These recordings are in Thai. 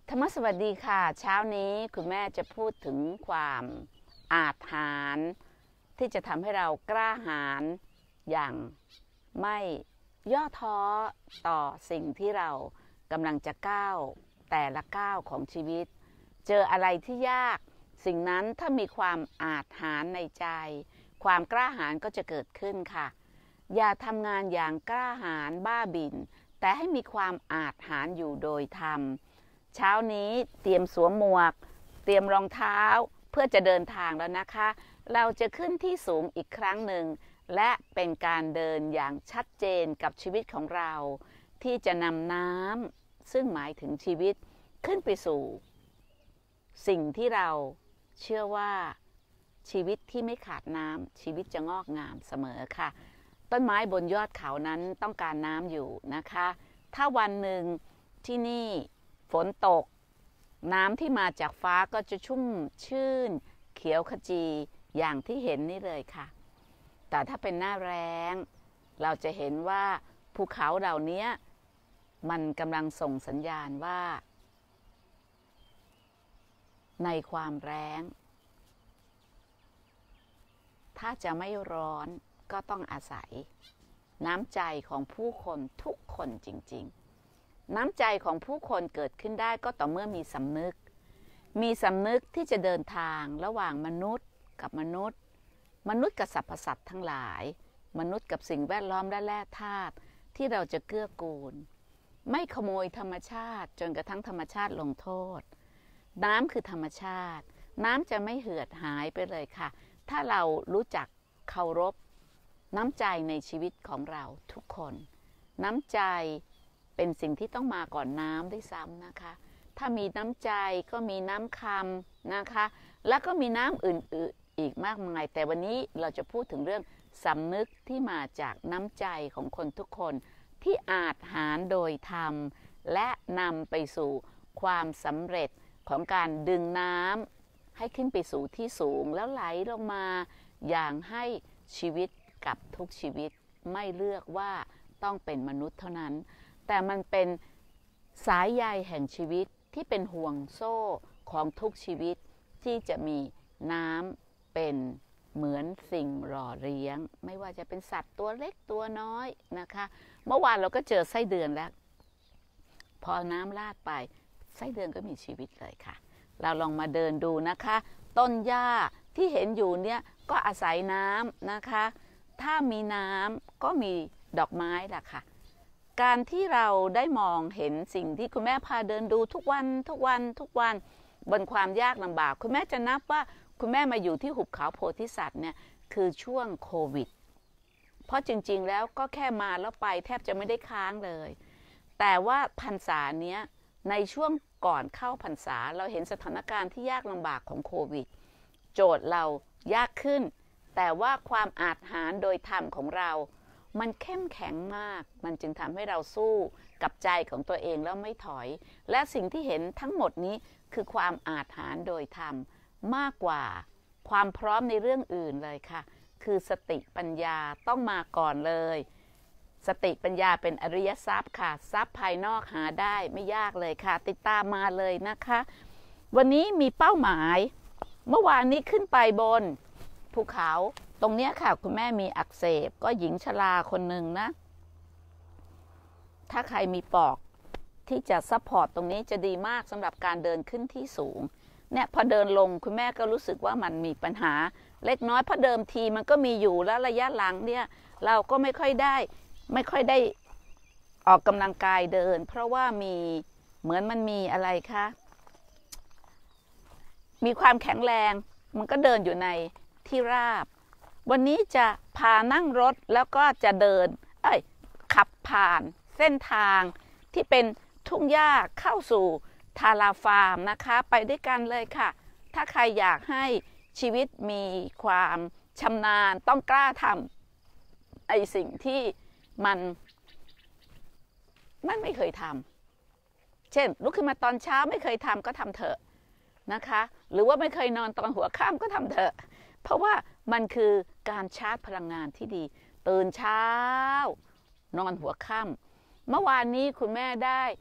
ธรรมสวัสดีค่ะเช้านี้คุณแม่จะพูดถึงความอาจหาญที่จะทำให้เรากล้าหาญอย่างไม่ย่อท้อต่อสิ่งที่เรากำลังจะก้าวแต่ละก้าวของชีวิตเจออะไรที่ยากสิ่งนั้นถ้ามีความอาจหาญในใจความกล้าหาญก็จะเกิดขึ้นค่ะอย่าทำงานอย่างกล้าหาญบ้าบิ่นแต่ให้มีความอาจหาญอยู่โดยธรรมเช้านี้เตรียมสวมหมวกเตรียมรองเท้าเพื่อจะเดินทางแล้วนะคะเราจะขึ้นที่สูงอีกครั้งหนึ่งและเป็นการเดินอย่างชัดเจนกับชีวิตของเราที่จะนำน้ำซึ่งหมายถึงชีวิตขึ้นไปสู่สิ่งที่เราเชื่อว่าชีวิตที่ไม่ขาดน้ำชีวิตจะงอกงามเสมอค่ะต้นไม้บนยอดเขานั้นต้องการน้ำอยู่นะคะถ้าวันหนึ่งที่นี่ฝนตกน้ำที่มาจากฟ้าก็จะชุ่มชื่นเขียวขจีอย่างที่เห็นนี่เลยค่ะแต่ถ้าเป็นหน้าแล้งเราจะเห็นว่าภูเขาเหล่านี้มันกำลังส่งสัญญาณว่าในความแล้งถ้าจะไม่ร้อนก็ต้องอาศัยน้ำใจของผู้คนทุกคนจริงๆน้ำใจของผู้คนเกิดขึ้นได้ก็ต่อเมื่อมีสำนึกที่จะเดินทางระหว่างมนุษย์กับมนุษย์กับสรรพสัตว์ทั้งหลายมนุษย์กับสิ่งแวดล้อมและแร่ธาตุที่เราจะเกื้อกูลไม่ขโมยธรรมชาติจนกระทั่งธรรมชาติลงโทษน้ำคือธรรมชาติน้ำจะไม่เหือดหายไปเลยค่ะถ้าเรารู้จักเคารพน้ำใจในชีวิตของเราทุกคนน้ำใจเป็นสิ่งที่ต้องมาก่อนน้ำด้วยซ้ำนะคะถ้ามีน้ำใจก็มีน้ำคำนะคะแล้วก็มีน้ำอื่นๆอีกมากมายแต่วันนี้เราจะพูดถึงเรื่องสำนึกที่มาจากน้ำใจของคนทุกคนที่อาจหาญโดยธรรมและนำไปสู่ความสำเร็จของการดึงน้ำให้ขึ้นไปสู่ที่สูงแล้วไหลลงมาอย่างให้ชีวิตกับทุกชีวิตไม่เลือกว่าต้องเป็นมนุษย์เท่านั้นแต่มันเป็นสายใยแห่งชีวิตที่เป็นห่วงโซ่ของทุกชีวิตที่จะมีน้ำเป็นเหมือนสิ่งหล่อเลี้ยงไม่ว่าจะเป็นสัตว์ตัวเล็กตัวน้อยนะคะเมื่อวานเราก็เจอไส้เดือนแล้วพอน้ำลาดไปไส้เดือนก็มีชีวิตเลยค่ะเราลองมาเดินดูนะคะต้นหญ้าที่เห็นอยู่เนี่ยก็อาศัยน้ำนะคะถ้ามีน้ำก็มีดอกไม้ล่ะค่ะการที่เราได้มองเห็นสิ่งที่คุณแม่พาเดินดูทุกวันบนความยากลำบากคุณแม่จะนับว่าคุณแม่มาอยู่ที่หุบเขาโพธิสัตว์เนี่ยคือช่วงโควิดเพราะจริงๆแล้วก็แค่มาแล้วไปแทบจะไม่ได้ค้างเลยแต่ว่าพรรษาเนี้ยในช่วงก่อนเข้าพรรษาเราเห็นสถานการณ์ที่ยากลำบากของโควิดโจทย์เรายากขึ้นแต่ว่าความอาจหาญโดยธรรมของเรามันเข้มแข็งมากมันจึงทำให้เราสู้กับใจของตัวเองแล้วไม่ถอยและสิ่งที่เห็นทั้งหมดนี้คือความอาจหาญโดยธรรมมากกว่าความพร้อมในเรื่องอื่นเลยค่ะคือสติปัญญาต้องมาก่อนเลยสติปัญญาเป็นอริยทรัพย์ค่ะทรัพย์ภายนอกหาได้ไม่ยากเลยค่ะติดตามมาเลยนะคะวันนี้มีเป้าหมายเมื่อวานนี้ขึ้นไปบนภูเขาตรงนี้ค่ะคุณแม่มีอักเสบก็หญิงชราคนหนึ่งนะถ้าใครมีปอกที่จะซัพพอร์ตตรงนี้จะดีมากสำหรับการเดินขึ้นที่สูงเนี่ยพอเดินลงคุณแม่ก็รู้สึกว่ามันมีปัญหาเล็กน้อยเพราะเดิมทีมันก็มีอยู่แล้วระยะหลังเนี่ยเราก็ไม่ค่อยได้ออกกำลังกายเดินเพราะว่ามีเหมือนมันมีอะไรคะมีความแข็งแรงมันก็เดินอยู่ในที่ราบวันนี้จะพานั่งรถแล้วก็จะเดินขับผ่านเส้นทางที่เป็นทุ่งหญ้าเข้าสู่ทาราฟาร์มนะคะไปด้วยกันเลยค่ะถ้าใครอยากให้ชีวิตมีความชำนาญต้องกล้าทำสิ่งที่มันไม่เคยทำเช่นลุกขึ้นมาตอนเช้าไม่เคยทำก็ทำเถอะนะคะหรือว่าไม่เคยนอนตอนหัวค่ำก็ทำเถอะเพราะว่ามันคือการชาร์จพลังงานที่ดีตื่นเช้านอนหัวค่ำเมื่อวานนี้คุณแม่ได้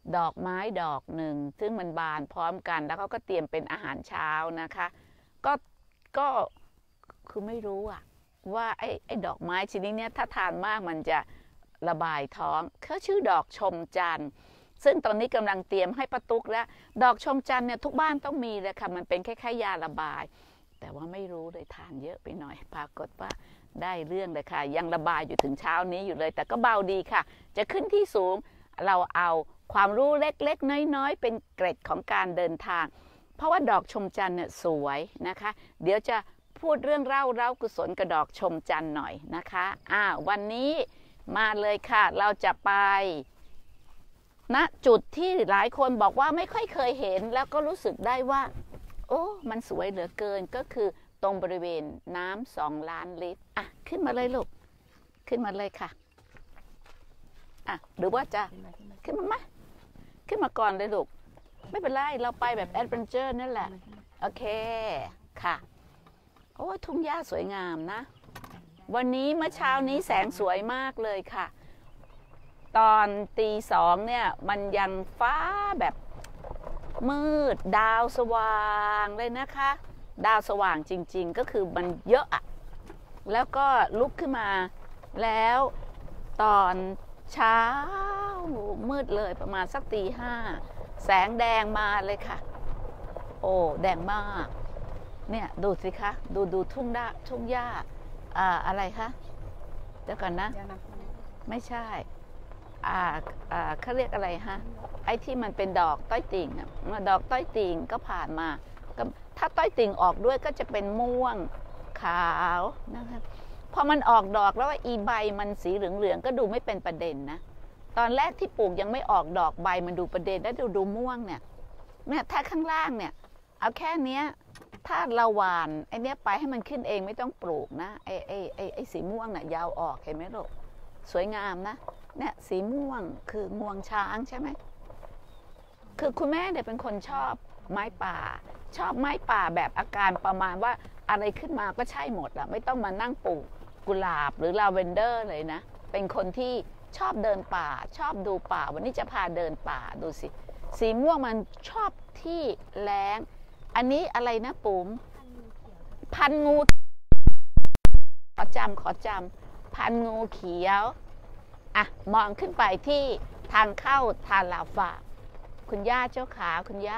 ดอกไม้ดอกหนึ่งซึ่งมันบานพร้อมกันแล้วเขาก็เตรียมเป็นอาหารเช้านะคะก็คือไม่รู้อะว่าไอ้ดอกไม้ชนิดนี้ถ้าทานมากมันจะระบายท้องเขาชื่อดอกชมจันทร์ซึ่งตอนนี้กำลังเตรียมให้ป้าตุ๊กแล้วดอกชมจันทร์เนี่ยทุกบ้านต้องมีเลยค่ะมันเป็นแค่ยาระบายแต่ว่าไม่รู้เลยทานเยอะไปหน่อยปรากฏว่าได้เรื่องเลยค่ะยังระบายอยู่ถึงเช้านี้อยู่เลยแต่ก็เบาดีค่ะจะขึ้นที่สูงเราเอาความรู้เล็กๆน้อยๆเป็นเกร็ดของการเดินทางเพราะว่าดอกชมจันทร์เนี่ยสวยนะคะเดี๋ยวจะพูดเรื่องเล่ากุศลกับดอกชมจันทร์หน่อยนะคะวันนี้มาเลยค่ะเราจะไปณจุดที่หลายคนบอกว่าไม่ค่อยเคยเห็นแล้วก็รู้สึกได้ว่าโอ้มันสวยเหลือเกินก็คือตรงบริเวณน้ำ2 ล้านลิตรขึ้นมาเลยลูกขึ้นมาเลยค่ะหรือว่าจะขึ้นมาไหมขึ้นมาก่อนเลยลูกไม่เป็นไรเราไปแบบแอดเวนเจอร์นั่นแหละโอเคค่ะโอ้ทุ่งหญ้าสวยงามนะวันนี้เมื่อเช้านี้แสงสวยมากเลยค่ะตอนตี 2เนี่ยมันยังฟ้าแบบมืดดาวสว่างเลยนะคะดาวสว่างจริงๆก็คือมันเยอะแล้วก็ลุกขึ้นมาแล้วตอนเช้ามืดเลยประมาณสักตี 5แสงแดงมาเลยค่ะโอ้แดงมากเนี่ยดูสิคะดูทุ่งหญ้าอะไรคะเดี๋ยวก่อนนะไม่ใช่เขาเรียกอะไรฮะไอ้ที่มันเป็นดอกต้อยติ่งดอกต้อยติ่งก็ผ่านมาถ้าต้อยติ่งออกด้วยก็จะเป็นม่วงขาวนะคะพอมันออกดอกแล้วว่าอีใบมันสีเหลืองๆก็ดูไม่เป็นประเด็นนะตอนแรกที่ปลูกยังไม่ออกดอกใบมันดูประเด็นแล้วดูม่วงเนี่ยถ้าข้างล่างเนี่ยเอาแค่เนี้ยถ้าเราหว่านไอ้เนี้ยไปให้มันขึ้นเองไม่ต้องปลูกนะไอ้สีม่วงน่ะยาวออกเห็นไหมลูกสวยงามนะเนี่ยสีม่วงคืองวงช้างใช่ไหมคือคุณแม่เนี่ยเป็นคนชอบไม้ป่าชอบไม้ป่าแบบอาการประมาณว่าอะไรขึ้นมาก็ใช่หมดอะไม่ต้องมานั่งปลูกกุหลาบหรือลาเวนเดอร์เลยนะเป็นคนที่ชอบเดินป่าชอบดูป่าวันนี้จะพาเดินป่าดูสิสีม่วงมันชอบที่แล้งอันนี้อะไรนะปุ๋มพันงูขอจำพันงูเขียวมองขึ้นไปที่ทางเข้าทานลาฝากคุณย่าเจ้าขาคุณย่า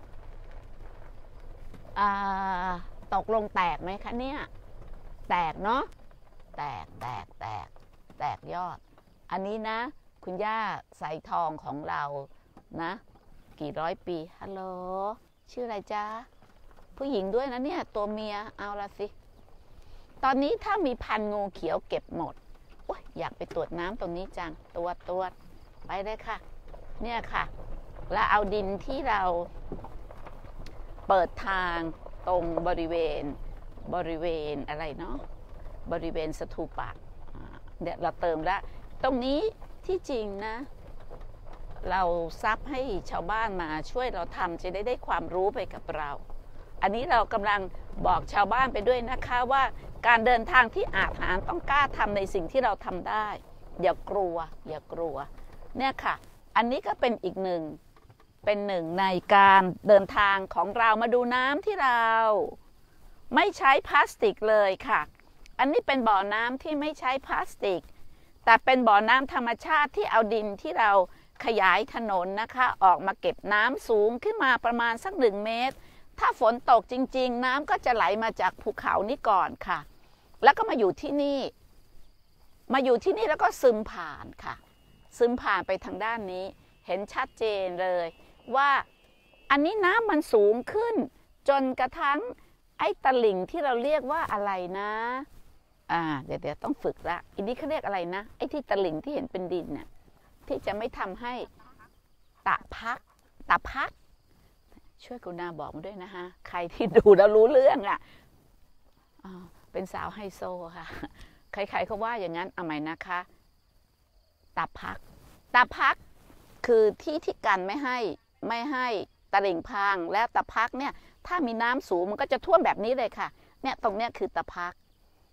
ตกลงแตกไหมคะเนี่ยแตกเนาะแตกยอดอันนี้นะคุณย่าสายทองของเรานะกี่ร้อยปีฮัลโหลชื่ออะไรจ๊ะผู้หญิงด้วยนะเนี่ยตัวเมียเอาละสิตอนนี้ถ้ามีพันงูเขียวเก็บหมดอยากไปตรวจน้ำตรงนี้จังตรวจไปเลยค่ะเนี่ยค่ะแล้วเอาดินที่เราเปิดทางตรงบริเวณอะไรเนาะบริเวณสถูปะเนี่ยเราเติมแล้วตรงนี้ที่จริงนะเราซับให้ชาวบ้านมาช่วยเราทำจะได้ความรู้ไปกับเราอันนี้เรากำลังบอกชาวบ้านไปด้วยนะคะว่าการเดินทางที่อาจหารต้องกล้าทำในสิ่งที่เราทำได้อย่ากลัวเนี่ยค่ะอันนี้ก็เป็นอีกหนึ่งในการเดินทางของเรามาดูน้ำที่เราไม่ใช้พลาสติกเลยค่ะอันนี้เป็นบ่อน้ำที่ไม่ใช้พลาสติกแต่เป็นบ่อน้ำธรรมชาติที่เอาดินที่เราขยายถนนนะคะออกมาเก็บน้ำสูงขึ้นมาประมาณสัก1 เมตรถ้าฝนตกจริงๆน้ำก็จะไหลมาจากภูเขานี่ก่อนค่ะแล้วก็มาอยู่ที่นี่แล้วก็ซึมผ่านค่ะซึมผ่านไปทางด้านนี้เห็นชัดเจนเลยว่าอันนี้น้ำมันสูงขึ้นจนกระทั่งไอ้ตลิ่งที่เราเรียกว่าอะไรนะเดี๋ยวต้องฝึกละอันนี้เขาเรียกอะไรนะไอ้ที่ตลิ่งที่เห็นเป็นดินเนี่ยที่จะไม่ทำให้ตะพักช่วยกรุณาบอกมาด้วยนะคะใครที่ดูแล้วรู้เรื่องเป็นสาวไฮโซค่ะใครๆเขาว่าอย่างนั้นเอาใหม่นะคะตะพักคือที่กันไม่ให้ตลิ่งพังแล้วตะพักเนี่ยถ้ามีน้ำสูงมันก็จะท่วมแบบนี้เลยค่ะเนี่ยตรงเนี้ยคือตะพัก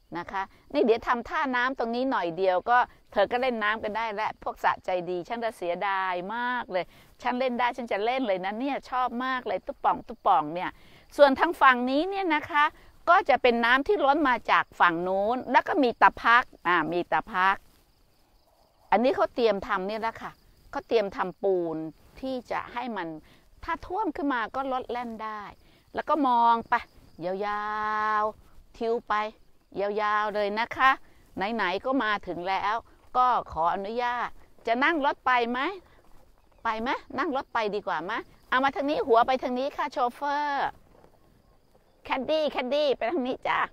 นะคะนี่เดี๋ยวทำท่าน้ำตรงนี้หน่อยเดียวก็เธอก็เล่นน้ำกันได้และพวกสะใจดีฉันจะเสียดายมากเลยฉันเล่นได้ฉันจะเล่นเลยนะเนี่ยชอบมากเลยตุ๊บป่องเนี่ยส่วนทางฝั่งนี้เนี่ยนะคะก็จะเป็นน้ำที่ล้นมาจากฝั่งนู้นแล้วก็มีตะพักมีตะพักอันนี้เขาเตรียมทำเนี่ยแล้วค่ะเขาเตรียมทำปูนที่จะให้มันถ้าท่วมขึ้นมาก็ลดแล่นได้แล้วก็มองไปยาวๆทิวไปยาวๆเลยนะคะไหนๆก็มาถึงแล้วก็ขออนุญาตจะนั่งรถไปไหมนั่งรถไปดีกว่าไหมเอามาทางนี้หัวไปทางนี้ค่ะโชเฟอร์แคดดี้ไปทางนี้จ้า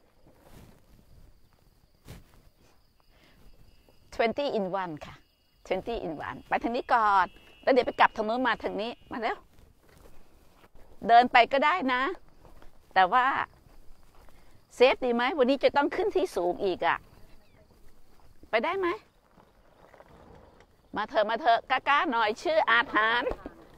20 in 1ค่ะ20 in 1ไปทางนี้ก่อนแล้วเดี๋ยวไปกลับทางนู้นมาทางนี้มาแล้วเดินไปก็ได้นะแต่ว่าเซฟดีไหมวันนี้จะต้องขึ้นที่สูงอีกอ่ะไปได้ไหมมาเถอะกล้าหน่อยชื่ออาถรรพ์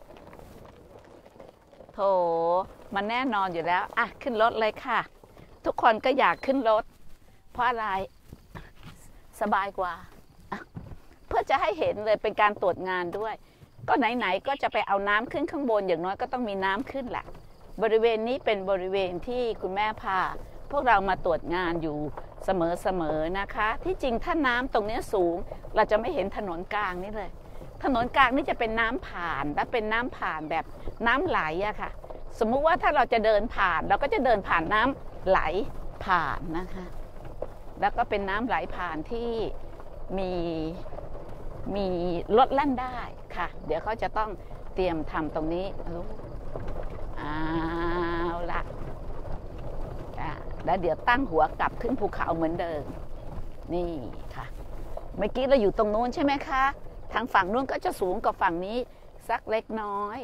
โถมันแน่นอนอยู่แล้วอ่ะขึ้นรถเลยค่ะทุกคนก็อยากขึ้นรถเพราะอะไรสบายกว่าเพื่อจะให้เห็นเลยเป็นการตรวจงานด้วยก็ไหนๆก็จะไปเอาน้ำขึ้นข้างบนอย่างน้อยก็ต้องมีน้ำขึ้นแหละบริเวณนี้เป็นบริเวณที่คุณแม่พาพวกเรามาตรวจงานอยู่เสมอนะคะที่จริงถ้าน้ำตรงนี้สูงเราจะไม่เห็นถนนกลางนี่เลยถนนกลางนี่จะเป็นน้ำผ่านและเป็นน้ำผ่านแบบน้ำไหลอะค่ะสมมุติว่าถ้าเราจะเดินผ่านเราก็จะเดินผ่านน้ำไหลผ่านนะคะแล้วก็เป็นน้ำไหลผ่านที่มีรถแล่นได้ค่ะเดี๋ยวเขาจะต้องเตรียมทำตรงนี้เอาละแล้วเดี๋ยวตั้งหัวกลับขึ้นภูเขาเหมือนเดิมนี่ค่ะเมื่อกี้เราอยู่ตรงนู้นใช่ไหมคะทางฝั่งนู้นก็จะสูงกว่าฝั่งนี้สักเล็กน้อย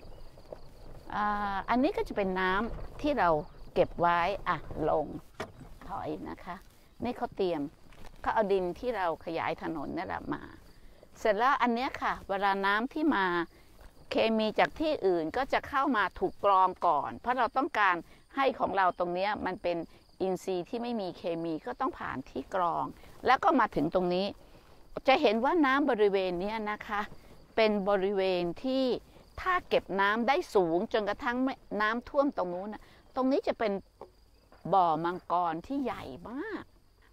อันนี้ก็จะเป็นน้ำที่เราเก็บไว้ลงถอยนะคะนี่เขาเตรียมเขาเอาดินที่เราขยายถนนนั่นแหละมาเสร็จแล้วอันนี้ค่ะเวลาน้ำที่มาเคมีจากที่อื่นก็จะเข้ามาถูกกรองก่อนเพราะเราต้องการให้ของเราตรงนี้มันเป็นอินทรีย์ที่ไม่มีเคมีก็ต้องผ่านที่กรองแล้วก็มาถึงตรงนี้จะเห็นว่าน้ำบริเวณนี้นะคะเป็นบริเวณที่ถ้าเก็บน้ำได้สูงจนกระทั่งน้ำท่วมตรงนู้นตรงนี้จะเป็นบ่อมังกรที่ใหญ่มาก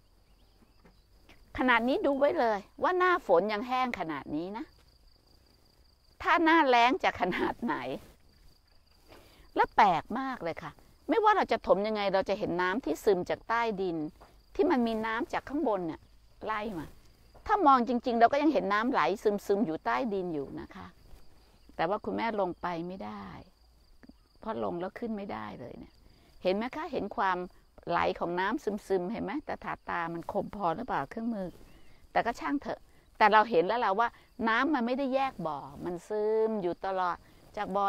ขนาดนี้ดูไว้เลยว่าหน้าฝนยังแห้งขนาดนี้นะถ้าหน้าแล้งจะขนาดไหนและแปลกมากเลยค่ะไม่ว่าเราจะถมยังไงเราจะเห็นน้ำที่ซึมจากใต้ดินที่มันมีน้ำจากข้างบนเนี่ยไล่มาถ้ามองจริงๆเราก็ยังเห็นน้ำไหลซึมอยู่ใต้ดินอยู่นะคะแต่ว่าคุณแม่ลงไปไม่ได้เพราะลงแล้วขึ้นไม่ได้เลยเนี่ยเห็นไหมคะเห็นความไหลของน้ำซึมเห็นไหมแต่ถาตามันคมพอหรือเปล่าเครื่องมือแต่ก็ช่างเถอะแต่เราเห็นแล้วเราว่าน้ำมันไม่ได้แยกบ่อมันซึมอยู่ตลอดจากบ่อ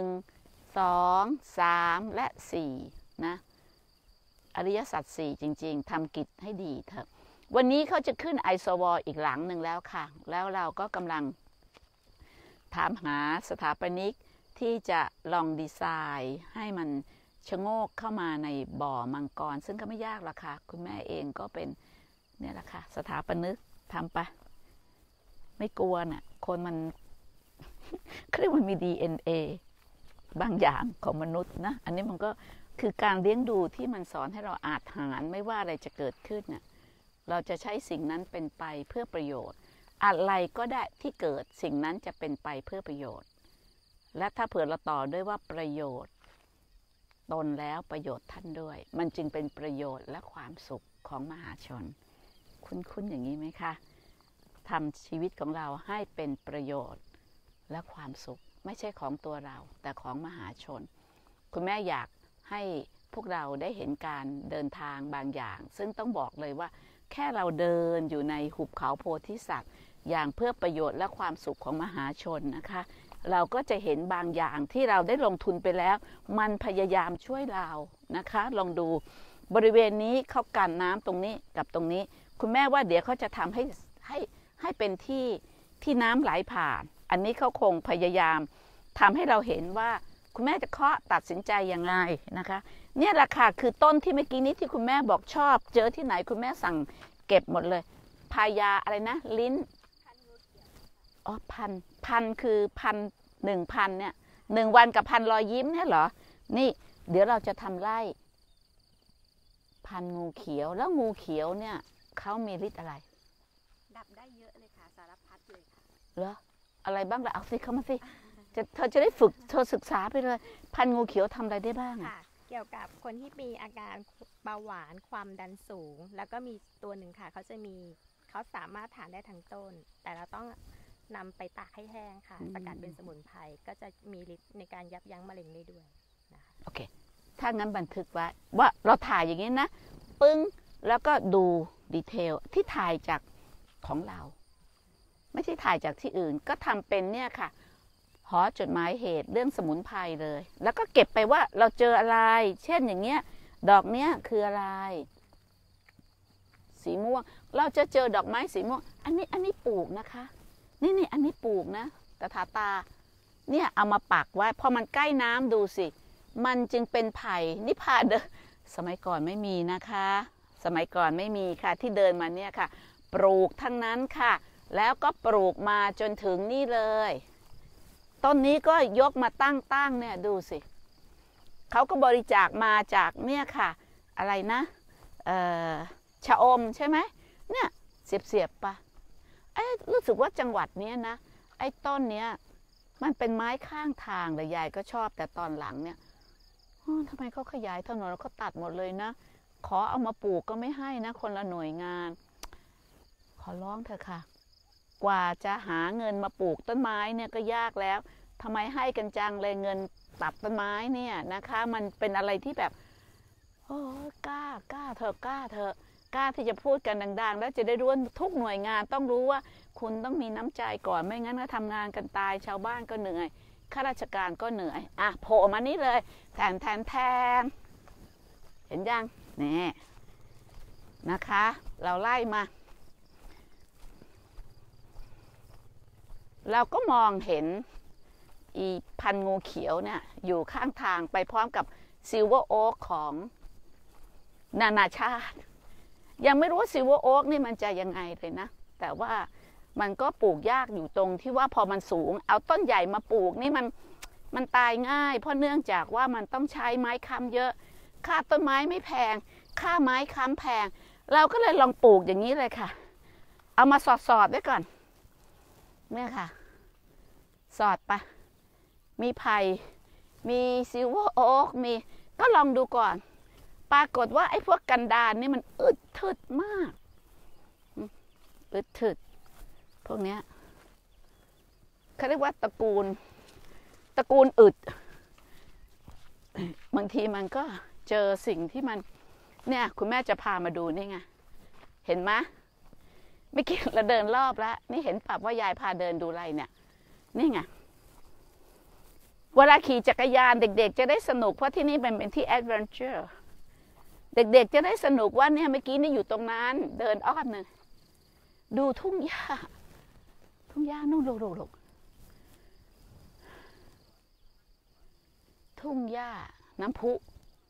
1 2 3 และ4นะอริยสัจ4จริงๆทำกิจให้ดีเถอะวันนี้เขาจะขึ้นไอโซวอลอีกหลังหนึ่งแล้วค่ะแล้วเราก็กำลังถามหาสถาปนิกที่จะลองดีไซน์ให้มันชะโงกเข้ามาในบ่อมังกรซึ่งก็ไม่ยากหรอกค่ะคุณแม่เองก็เป็นเนี่ยแหละค่ะสถาปนิกทำไปไม่กลัวน่ะคนมันเขาเรียกมันมี DNA บางอย่างของมนุษย์นะอันนี้มันก็คือการเลี้ยงดูที่มันสอนให้เราอาจหารไม่ว่าอะไรจะเกิดขึ้นน่ะเราจะใช้สิ่งนั้นเป็นไปเพื่อประโยชน์อะไรก็ได้ที่เกิดสิ่งนั้นจะเป็นไปเพื่อประโยชน์และถ้าเผื่อเราต่อด้วยว่าประโยชน์ตนแล้วประโยชน์ท่านด้วยมันจึงเป็นประโยชน์และความสุขของมหาชนคุ้นอย่างนี้ไหมคะทำชีวิตของเราให้เป็นประโยชน์และความสุขไม่ใช่ของตัวเราแต่ของมหาชนคุณแม่อยากให้พวกเราได้เห็นการเดินทางบางอย่างซึ่งต้องบอกเลยว่าแค่เราเดินอยู่ในหุบเขาโพธิสัตว์อย่างเพื่อประโยชน์และความสุขของมหาชนนะคะเราก็จะเห็นบางอย่างที่เราได้ลงทุนไปแล้วมันพยายามช่วยเรานะคะลองดูบริเวณนี้เขากันน้ำตรงนี้กับตรงนี้คุณแม่ว่าเดี๋ยวเขาจะทำให้เป็นที่น้ำไหลผ่านอันนี้เขาคงพยายามทำให้เราเห็นว่าคุณแม่จะเคาะตัดสินใจยังไงนะคะเนี่ยราคาคือต้นที่เมื่อกี้นี้ที่คุณแม่บอกชอบเจอที่ไหนคุณแม่สั่งเก็บหมดเลยพายาอะไรนะลิ้นอ๋อพันคือ1,000เนี่ย1 วันกับ1,000 รอยยิ้มเนี่ยเหรอนี่เดี๋ยวเราจะทำไร่พันงูเขียวแล้วงูเขียวเนี่ยเขามีฤทธิ์อะไรดับได้เยอะเลยค่ะสารพัดเลยค่ะเหรออะไรบ้างล่ะเอาสิเข้ามาสิเธอจะได้ฝึกเธอศึกษาไปเลยพันงูเขียวทำอะไรได้บ้างค่ะเกี่ยวกับคนที่มีอาการเบาหวานความดันสูงแล้วก็มีตัวหนึ่งค่ะเขาสามารถทานได้ทั้งต้นแต่เราต้องนำไปตากให้แห้งค่ะสกัดเป็นสมุนไพรก็จะมีฤทธิ์ในการยับยั้งมะเร็งได้ด้วยนะคะโอเคถ้างั้นบันทึกไว้ว่าเราถ่ายอย่างนี้นะปึ้งแล้วก็ดูดีเทลที่ถ่ายจากของเราไม่ใช่ถ่ายจากที่อื่นก็ทำเป็นเนี่ยค่ะหอจดหมายเหตุเรื่องสมุนไพรเลยแล้วก็เก็บไปว่าเราเจออะไรเช่นอย่างเงี้ยดอกเนี้ยคืออะไรสีม่วงเราจะเจอดอกไม้สีม่วงอันนี้ปลูกนะคะนี่อันนี้ปลูกนะตาเนี่ยเอามาปักไว้พอมันใกล้น้ำดูสิมันจึงเป็นไผ่นิพาเดินสมัยก่อนไม่มีนะคะสมัยก่อนไม่มีค่ะที่เดินมาเนี่ยค่ะปลูกทั้งนั้นค่ะแล้วก็ปลูกมาจนถึงนี่เลยต้นนี้ก็ยกมาตั้งเนี่ยดูสิเขาก็บริจาคมาจากเนี่ยค่ะอะไรนะชะอมใช่ไหมเนี่ยเสียบปะรู้สึกว่าจังหวัดนี้นะไอ้ต้นเนี้ยมันเป็นไม้ข้างทางแต่ยายก็ชอบแต่ตอนหลังเนี่ยทำไมเขาขยายถนนแล้วเขาตัดหมดเลยนะขอเอามาปลูกก็ไม่ให้นะคนละหน่วยงานขอร้องเถอะค่ะกว่าจะหาเงินมาปลูกต้นไม้เนี่ยก็ยากแล้วทำไมให้กันจังเลยเงินตัดต้นไม้เนี่ยนะคะมันเป็นอะไรที่แบบโอ้กล้าเถอะกล้าที่จะพูดกันดังๆแล้วจะได้รู้ว่าทุกหน่วยงานต้องรู้ว่าคุณต้องมีน้ำใจก่อนไม่งั้นก็ทำงานกันตายชาวบ้านก็เหนื่อยข้าราชการก็เหนื่อยอ่ะโผล่มานี่เลยแทนเห็นยังนี่นะคะเราไล่มาเราก็มองเห็นอีพันงูเขียวเนี่ยอยู่ข้างทางไปพร้อมกับซิลเวอร์โอ๊กของนานาชาติยังไม่รู้ว่าซิลเวอร์โอ๊กนี่มันจะยังไงเลยนะแต่ว่ามันก็ปลูกยากอยู่ตรงที่ว่าพอมันสูงเอาต้นใหญ่มาปลูกนี่มันตายง่ายเพราะเนื่องจากว่ามันต้องใช้ไม้ค้ำเยอะค่าต้นไม้ไม่แพงค่าไม้ค้ำแพงเราก็เลยลองปลูกอย่างนี้เลยค่ะเอามาสอดไว้ก่อนเนี่ยค่ะสอดไปมีไผ่มีซิลเวอร์โอ๊กมีก็ลองดูก่อนปรากฏว่าไอ้พวกกันดารนี่มันอึดถึดมากอึดถึดพวกเนี้ยเขาเรียกว่าตระกูลอึดบางทีมันก็เจอสิ่งที่มันเนี่ยคุณแม่จะพามาดูนี่ไงเห็นไหมไม่กี่เราเดินรอบแล้วนี่เห็นปับว่ายายพาเดินดูอะไรเนี่ยนี่ไงเวลาขี่จักรยานเด็กๆจะได้สนุกเพราะที่นี่เป็นที่แอดเวนเจอร์เด็กๆจะได้สนุกว่าเนี่ยเมื่อกี้นี่อยู่ตรงนั้นเดินอ้อมหนึ่งดูทุ่งหญ้านู่นลูกทุ่งหญ้าน้ำพุ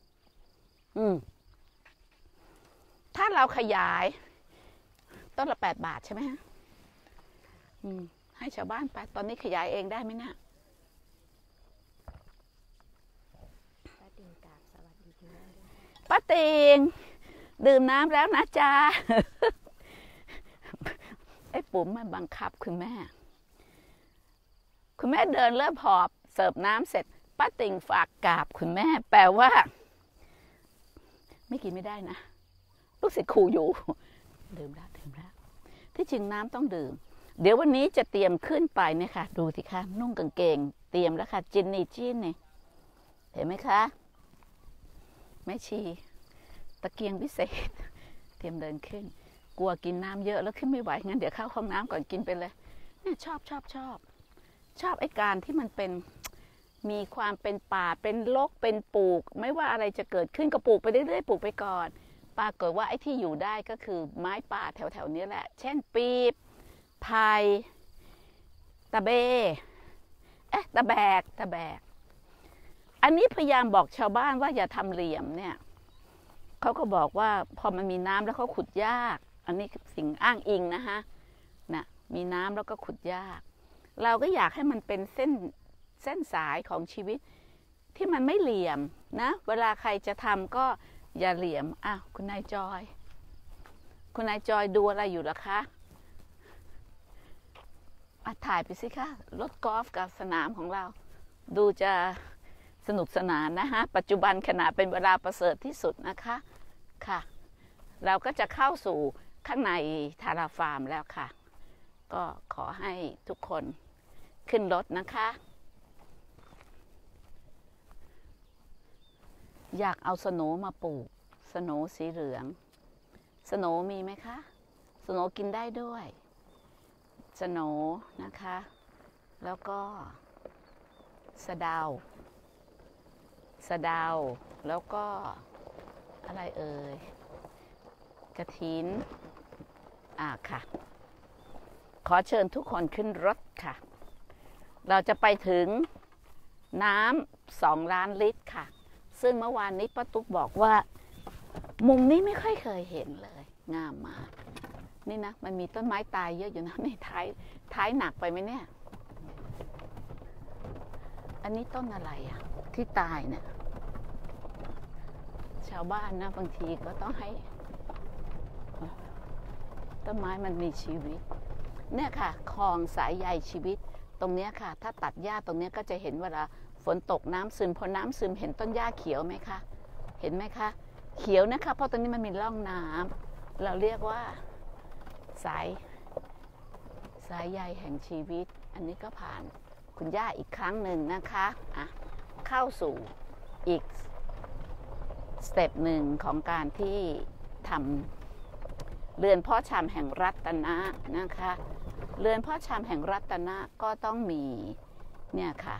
ถ้าเราขยายต้นละ8 บาทใช่ไหมฮะให้ชาวบ้านไปตอนนี้ขยายเองได้ไหมเนี่ยป้าติงดื่มน้ำแล้วนะจ๊ะไอ้ปุ๋มมันบังคับคุณแม่เดินเริ่มหอบเสิร์ฟน้ำเสร็จป้าติงฝากกราบคุณแม่แปลว่าไม่กินไม่ได้นะลูกศิษย์ครูอยู่ดื่มแล้วที่จริงน้ำต้องดื่มเดี๋ยววันนี้จะเตรียมขึ้นไปเนี่ยค่ะดูสิคะนุ่งกางเกงเตรียมแล้วค่ะจินนี่เห็นไหมคะแม่ชีตะเกียงพิเศษเตรียมเดินขึ้นกลัวกินน้ำเยอะแล้วขึ้นไม่ไหวงั้นเดี๋ยวเข้าห้องน้ำก่อนกินไปเลยเนี่ยชอบไอ้การที่มันเป็นมีความเป็นป่าเป็นรกเป็นปลูกไม่ว่าอะไรจะเกิดขึ้นก็ปลูกไปเรื่อยๆปลูกไปก่อนปรากฏว่าไอ้ที่อยู่ได้ก็คือไม้ป่าแถวๆนี้แหละเช่นปีบไผ่ตะเบตะแบกอันนี้พยายามบอกชาวบ้านว่าอย่าทำเหลี่ยมเนี่ยเขาก็บอกว่าพอมันมีน้ำแล้วเขาขุดยากอันนี้สิ่งอ้างอิงนะฮะนะมีน้ำแล้วก็ขุดยากเราก็อยากให้มันเป็นเส้นสายของชีวิตที่มันไม่เหลี่ยมนะเวลาใครจะทำก็อย่าเหลี่ยมอ้าวคุณนายจอยดูอะไรอยู่ล่ะคะถ่ายไปสิคะรถกอล์ฟกับสนามของเราดูจะสนุกสนานนะฮะปัจจุบันขณะเป็นเวลาประเสริฐที่สุดนะคะค่ะเราก็จะเข้าสู่ข้างในทาราฟาร์มแล้วค่ะก็ขอให้ทุกคนขึ้นรถนะคะอยากเอาสโหนมาปลูกสโหนสีเหลืองสโหนมีไหมคะสโหนกินได้ด้วยสโหนนะคะแล้วก็สะเดาแล้วก็อะไรเอ่ยกฐินค่ะขอเชิญทุกคนขึ้นรถค่ะเราจะไปถึงน้ำ2 ล้านลิตรค่ะซึ่งเมื่อวานนี้ป้าตุ๊กบอกว่ามุมนี้ไม่ค่อยเคยเห็นเลยงามมากนี่นะมันมีต้นไม้ตายเยอะอยู่นะในท้ายหนักไปไหมเนี่ยอันนี้ต้นอะไรอ่ะที่ตายเนี่ยชาวบ้านนะบางทีก็ต้องให้ต้นไม้มันมีชีวิตเนี่ยค่ะคลองสายใยชีวิตตรงนี้ค่ะถ้าตัดหญ้าตรงนี้ก็จะเห็นเวลาฝนตกน้ำซึมพอน้ำซึมเห็นต้นหญ้าเขียวไหมคะเห็นไหมคะเขียวนะคะเพราะตรงนี้มันมีร่องน้ำเราเรียกว่าสายใยแห่งชีวิตอันนี้ก็ผ่านคุณย่าอีกครั้งหนึ่งนะคะเข้าสู่อีกสเต็ปหนึ่งของการที่ทำเรือนเพาะชำแห่งรัตนะนะคะเรือนเพาะชำแห่งรัตนะก็ต้องมีเนี่ยค่ะ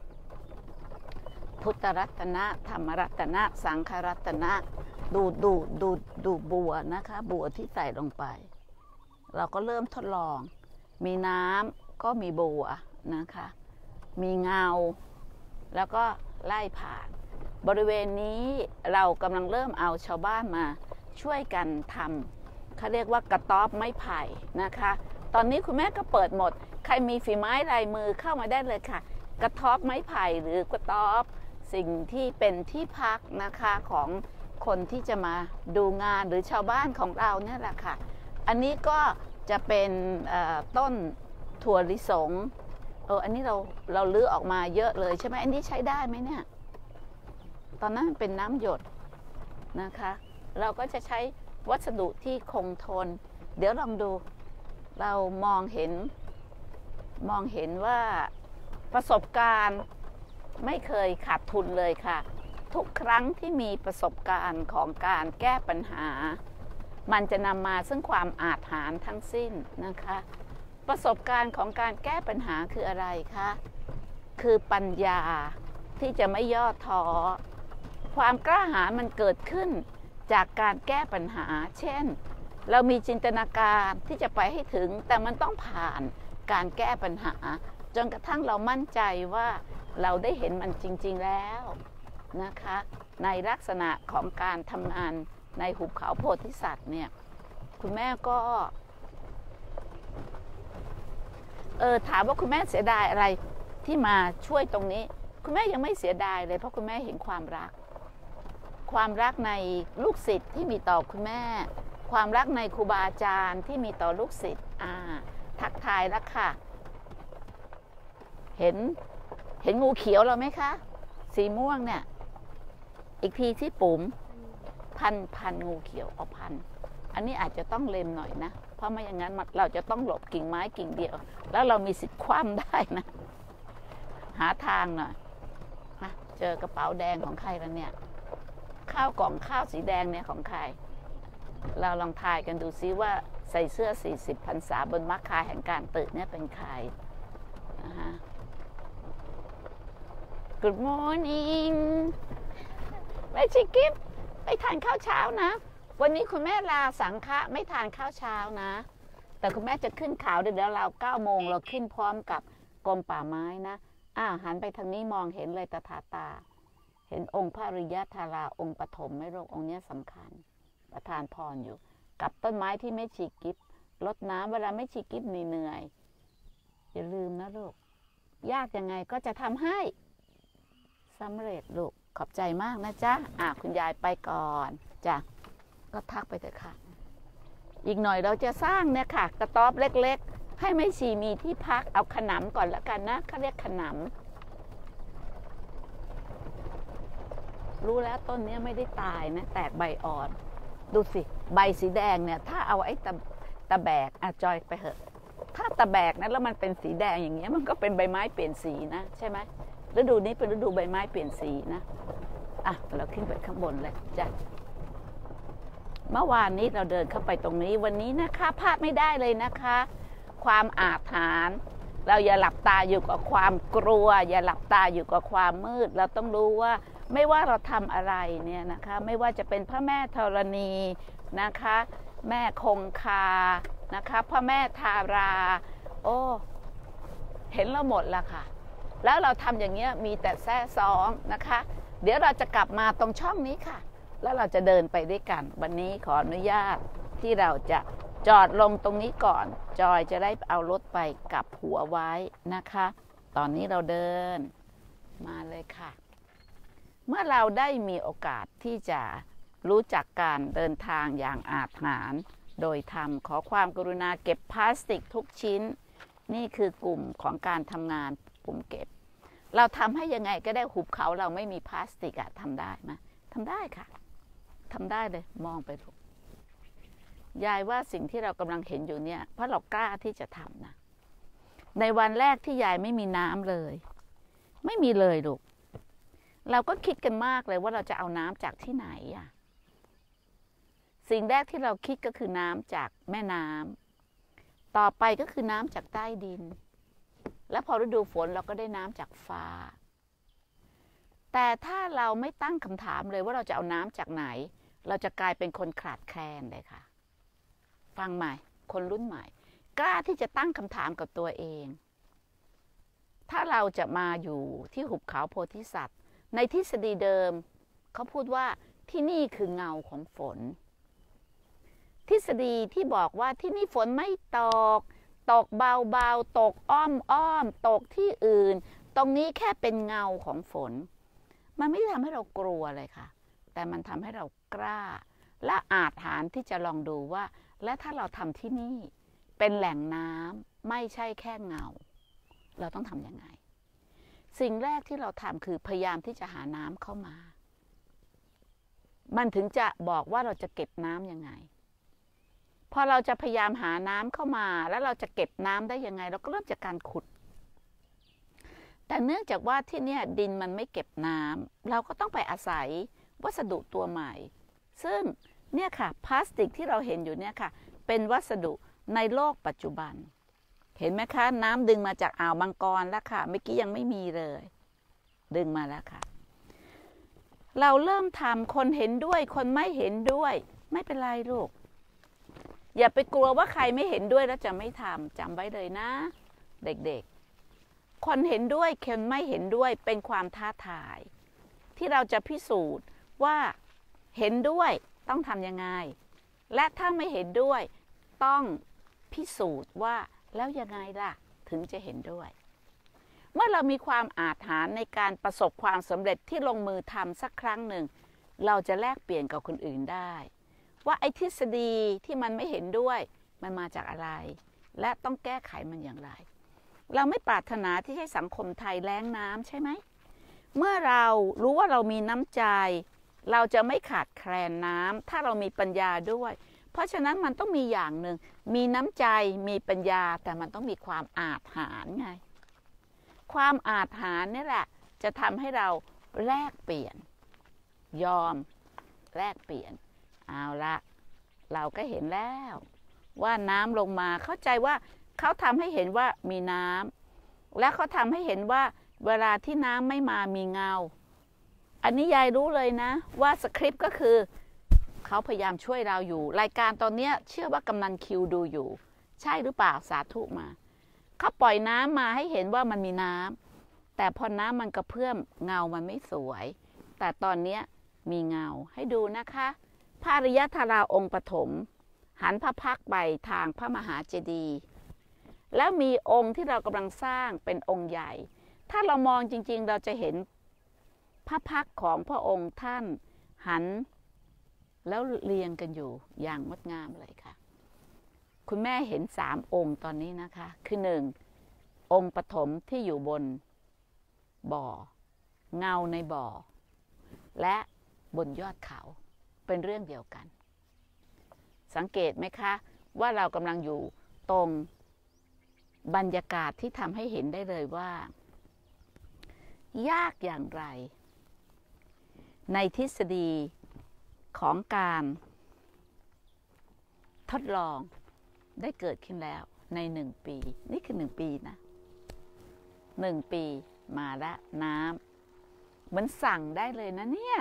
พุทธรัตนะธรรมรัตนะสังฆรัตนะดูบัวนะคะบัวที่ใส่ลงไปเราก็เริ่มทดลองมีน้ำก็มีบัวนะคะมีเงาแล้วก็ไล่ผ่านบริเวณนี้เรากำลังเริ่มเอาชาวบ้านมาช่วยกันทำเขาเรียกว่ากระต๊อบไม้ไผ่นะคะตอนนี้คุณแม่ก็เปิดหมดใครมีฝีไม้ลายมือเข้ามาได้เลยค่ะกระต๊อบไม้ไผ่หรือกระต๊อบสิ่งที่เป็นที่พักนะคะของคนที่จะมาดูงานหรือชาวบ้านของเราเนี่ยแหละค่ะอันนี้ก็จะเป็นต้นถั่วลิสงอันนี้เราลื้อออกมาเยอะเลยใช่ไหมอันนี้ใช้ได้ไหมเนี่ยตอนนั้นเป็นน้ำหยดนะคะเราก็จะใช้วัสดุที่คงทนเดี๋ยวลองดูเรามองเห็นว่าประสบการณ์ไม่เคยขาดทุนเลยค่ะทุกครั้งที่มีประสบการณ์ของการแก้ปัญหามันจะนำมาซึ่งความอาจหาญทั้งสิ้นนะคะประสบการณ์ของการแก้ปัญหาคืออะไรคะคือปัญญาที่จะไม่ย่อท้อความกล้าหาญมันเกิดขึ้นจากการแก้ปัญหาเช่นเรามีจินตนาการที่จะไปให้ถึงแต่มันต้องผ่านการแก้ปัญหาจนกระทั่งเรามั่นใจว่าเราได้เห็นมันจริงๆแล้วนะคะในลักษณะของการทำงานในหุบเขาโพธิสัตว์เนี่ยคุณแม่ก็ถามว่าคุณแม่เสียดายอะไรที่มาช่วยตรงนี้คุณแม่ยังไม่เสียดายเลยเพราะคุณแม่เห็นความรักในลูกศิษย์ที่มีต่อคุณแม่ความรักในครูบาอาจารย์ที่มีต่อลูกศิษย์ทักทายแล้วค่ะเห็นงูเขียวเราไหมคะสีม่วงเนี่ยอีกทีที่ปุ๋มพันงูเขียวเอาพันอันนี้อาจจะต้องเล็มหน่อยนะเพราะไม่อย่างนั้นเราจะต้องหลบกิ่งไม้กิ่งเดียวแล้วเรามีสิทธิ์คว่ำได้นะหาทางหน่อยเจอกระเป๋าแดงของใครแล้วเนี่ยข้าวกล่องข้าวสีแดงเนี่ยของใครเราลองทายกันดูซิว่าใส่เสื้อ40 พรรษาบนมัคคาแห่งการตื่นเนี่ยเป็นใครนะคะ Good morning แม่ชิคกี้ไปทานข้าวเช้านะวันนี้คุณแม่ลาสังฆะไม่ทานข้าวเช้านะแต่คุณแม่จะขึ้นเขาเดี๋ยวเรา9 โมงเราขึ้นพร้อมกับกรมป่าไม้นะหันไปทางนี้มองเห็นเลยตาเห็นองค์พระอริยธาราองค์ปฐมไหมลูกองค์นี้สำคัญประทานพรอยู่กับต้นไม้ที่ไม่ฉีกกิบรดน้ำเวลาไม่ฉีกกิบเหนื่อยอย่าลืมนะลูกยากยังไงก็จะทำให้สำเร็จลูกขอบใจมากนะจ๊ะคุณยายไปก่อนจ้ะก็ทักไปเถอะค่ะอีกหน่อยเราจะสร้างเนี่ยค่ะกระต๊อบเล็กๆให้ไม่ชีมีที่พักเอาขนำก่อนละกันนะเขาเรียกขนำรู้แล้วต้นนี้ไม่ได้ตายนะแตกใบอ่อนดูสิใบสีแดงเนี่ยถ้าเอาไอ้ตะแบกจอยไปเหอะถ้าตะแบกนะแล้วมันเป็นสีแดงอย่างเงี้ยมันก็เป็นใบไม้เปลี่ยนสีนะใช่ไหมฤดูนี้เป็นฤดูใบไม้เปลี่ยนสีนะเราขึ้นไปข้างบนเลยจ้ะเมื่อวานนี้เราเดินเข้าไปตรงนี้วันนี้นะคะพลาดไม่ได้เลยนะคะความอาถรรพ์เราอย่าหลับตาอยู่กับความกลัวอย่าหลับตาอยู่กับความมืดเราต้องรู้ว่าไม่ว่าเราทำอะไรเนี่ยนะคะไม่ว่าจะเป็นพระแม่ธรณีนะคะแม่คงคานะคะพระแม่ทาราเห็นเราหมดละค่ะแล้วเราทำอย่างเงี้ยมีแต่แซ่ซ้องนะคะเดี๋ยวเราจะกลับมาตรงช่องนี้ค่ะแล้วเราจะเดินไปด้วยกันวันนี้ขออนุญาตที่เราจะจอดลงตรงนี้ก่อนจอยจะได้เอารถไปกลับหัวไว้นะคะตอนนี้เราเดินมาเลยค่ะเมื่อเราได้มีโอกาสที่จะรู้จักการเดินทางอย่างอาถรรพ์โดยทำขอความกรุณาเก็บพลาสติกทุกชิ้นนี่คือกลุ่มของการทำงานกลุ่มเก็บเราทำให้ยังไงก็ได้หุบเขาเราไม่มีพลาสติกทำได้ไหมทำได้ค่ะทำได้เลยมองไปถูกยายว่าสิ่งที่เรากำลังเห็นอยู่เนี่ยเพราะเรากล้าที่จะทำนะในวันแรกที่ยายไม่มีน้ำเลยไม่มีเลยลูกเราก็คิดกันมากเลยว่าเราจะเอาน้ำจากที่ไหนสิ่งแรกที่เราคิดก็คือน้ำจากแม่น้ำต่อไปก็คือน้ำจากใต้ดินและพอฤดูฝนเราก็ได้น้ำจากฟ้าแต่ถ้าเราไม่ตั้งคำถามเลยว่าเราจะเอาน้ำจากไหนเราจะกลายเป็นคนขาดแคลนเลยค่ะฟังใหม่คนรุ่นใหม่กล้าที่จะตั้งคำถามกับตัวเองถ้าเราจะมาอยู่ที่หุบเขาโพธิสัตว์ในทฤษฎีเดิมเขาพูดว่าที่นี่คือเงาของฝนทฤษฎีที่บอกว่าที่นี่ฝนไม่ตกเบาๆตกอ้อมตกที่อื่นตรงนี้แค่เป็นเงาของฝนมันไม่ได้ทำให้เรากลัวเลยค่ะแต่มันทำให้เรากล้าและอาจหาญที่จะลองดูว่าและถ้าเราทำที่นี่เป็นแหล่งน้ำไม่ใช่แค่เงาเราต้องทำยังไงสิ่งแรกที่เราทำคือพยายามที่จะหาน้ำเข้ามามันถึงจะบอกว่าเราจะเก็บน้ำยังไงพอเราจะพยายามหาน้ำเข้ามาแล้วเราจะเก็บน้ำได้ยังไงเราก็เริ่มจากการขุดแต่เนื่องจากว่าที่นี่ดินมันไม่เก็บน้ำเราก็ต้องไปอาศัยวัสดุตัวใหม่ซึ่งเนี่ยค่ะพลาสติกที่เราเห็นอยู่เนี่ยค่ะเป็นวัสดุในโลกปัจจุบันเห็นไหมคะน้ำดึงมาจากอ่าวมังกรแล้วค่ะเมื่อกี้ยังไม่มีเลยดึงมาแล้วค่ะเราเริ่มทำคนเห็นด้วยคนไม่เห็นด้วยไม่เป็นไรลูกอย่าไปกลัวว่าใครไม่เห็นด้วยแล้วจะไม่ทำจำไว้เลยนะเด็กๆคนเห็นด้วยคนไม่เห็นด้วยเป็นความท้าทายที่เราจะพิสูจน์ว่าเห็นด้วยต้องทำยังไงและถ้าไม่เห็นด้วยต้องพิสูจน์ว่าแล้วยังไงล่ะถึงจะเห็นด้วยเมื่อเรามีความอาถรรพ์ในการประสบความสำเร็จที่ลงมือทำสักครั้งหนึ่งเราจะแลกเปลี่ยนกับคนอื่นได้ว่าไอ้ทฤษฎีที่มันไม่เห็นด้วยมันมาจากอะไรและต้องแก้ไขมันอย่างไรเราไม่ปรารถนาที่ให้สังคมไทยแล้งน้ำใช่ไหมเมื่อเรารู้ว่าเรามีน้ำใจเราจะไม่ขาดแคลนน้ำถ้าเรามีปัญญาด้วยเพราะฉะนั้นมันต้องมีอย่างหนึ่งมีน้ำใจมีปัญญาแต่มันต้องมีความอาจหาญไงความอาจหาญนี่แหละจะทำให้เราแลกเปลี่ยนยอมแลกเปลี่ยนเอาละเราก็เห็นแล้วว่าน้ำลงมาเข้าใจว่าเขาทำให้เห็นว่ามีน้ำและเขาทำให้เห็นว่าเวลาที่น้ำไม่มามีเงาอันนี้ยายรู้เลยนะว่าสคริปต์ก็คือเขาพยายามช่วยเราอยู่รายการตอนนี้เชื่อว่ากำนันคิวดูอยู่ใช่หรือเปล่าสาธุมาเขาปล่อยน้ำมาให้เห็นว่ามันมีน้ำแต่พอน้ำมันกระเพื่อมเงามันไม่สวยแต่ตอนนี้มีเงาให้ดูนะคะพระอริยธาราองค์ปฐมหันพระพักตร์ไปทางพระมหาเจดีย์แล้วมีองค์ที่เรากำลังสร้างเป็นองค์ใหญ่ ถ้าเรามองจริงๆเราจะเห็นพระพักตร์ของพระองค์ท่านหันแล้วเรียงกันอยู่อย่างงดงามเลยค่ะคุณแม่เห็น3 องค์ตอนนี้นะคะคือ1องค์ปฐมที่อยู่บนบ่อเงาในบ่อและบนยอดเขาเป็นเรื่องเดียวกันสังเกตไหมคะว่าเรากำลังอยู่ตรงบรรยากาศที่ทำให้เห็นได้เลยว่ายากอย่างไรในทฤษฎีของการทดลองได้เกิดขึ้นแล้วใน1 ปีนี่คือ1 ปีนะ1 ปีมาแล้วน้ำเหมือนสั่งได้เลยนะเนี่ย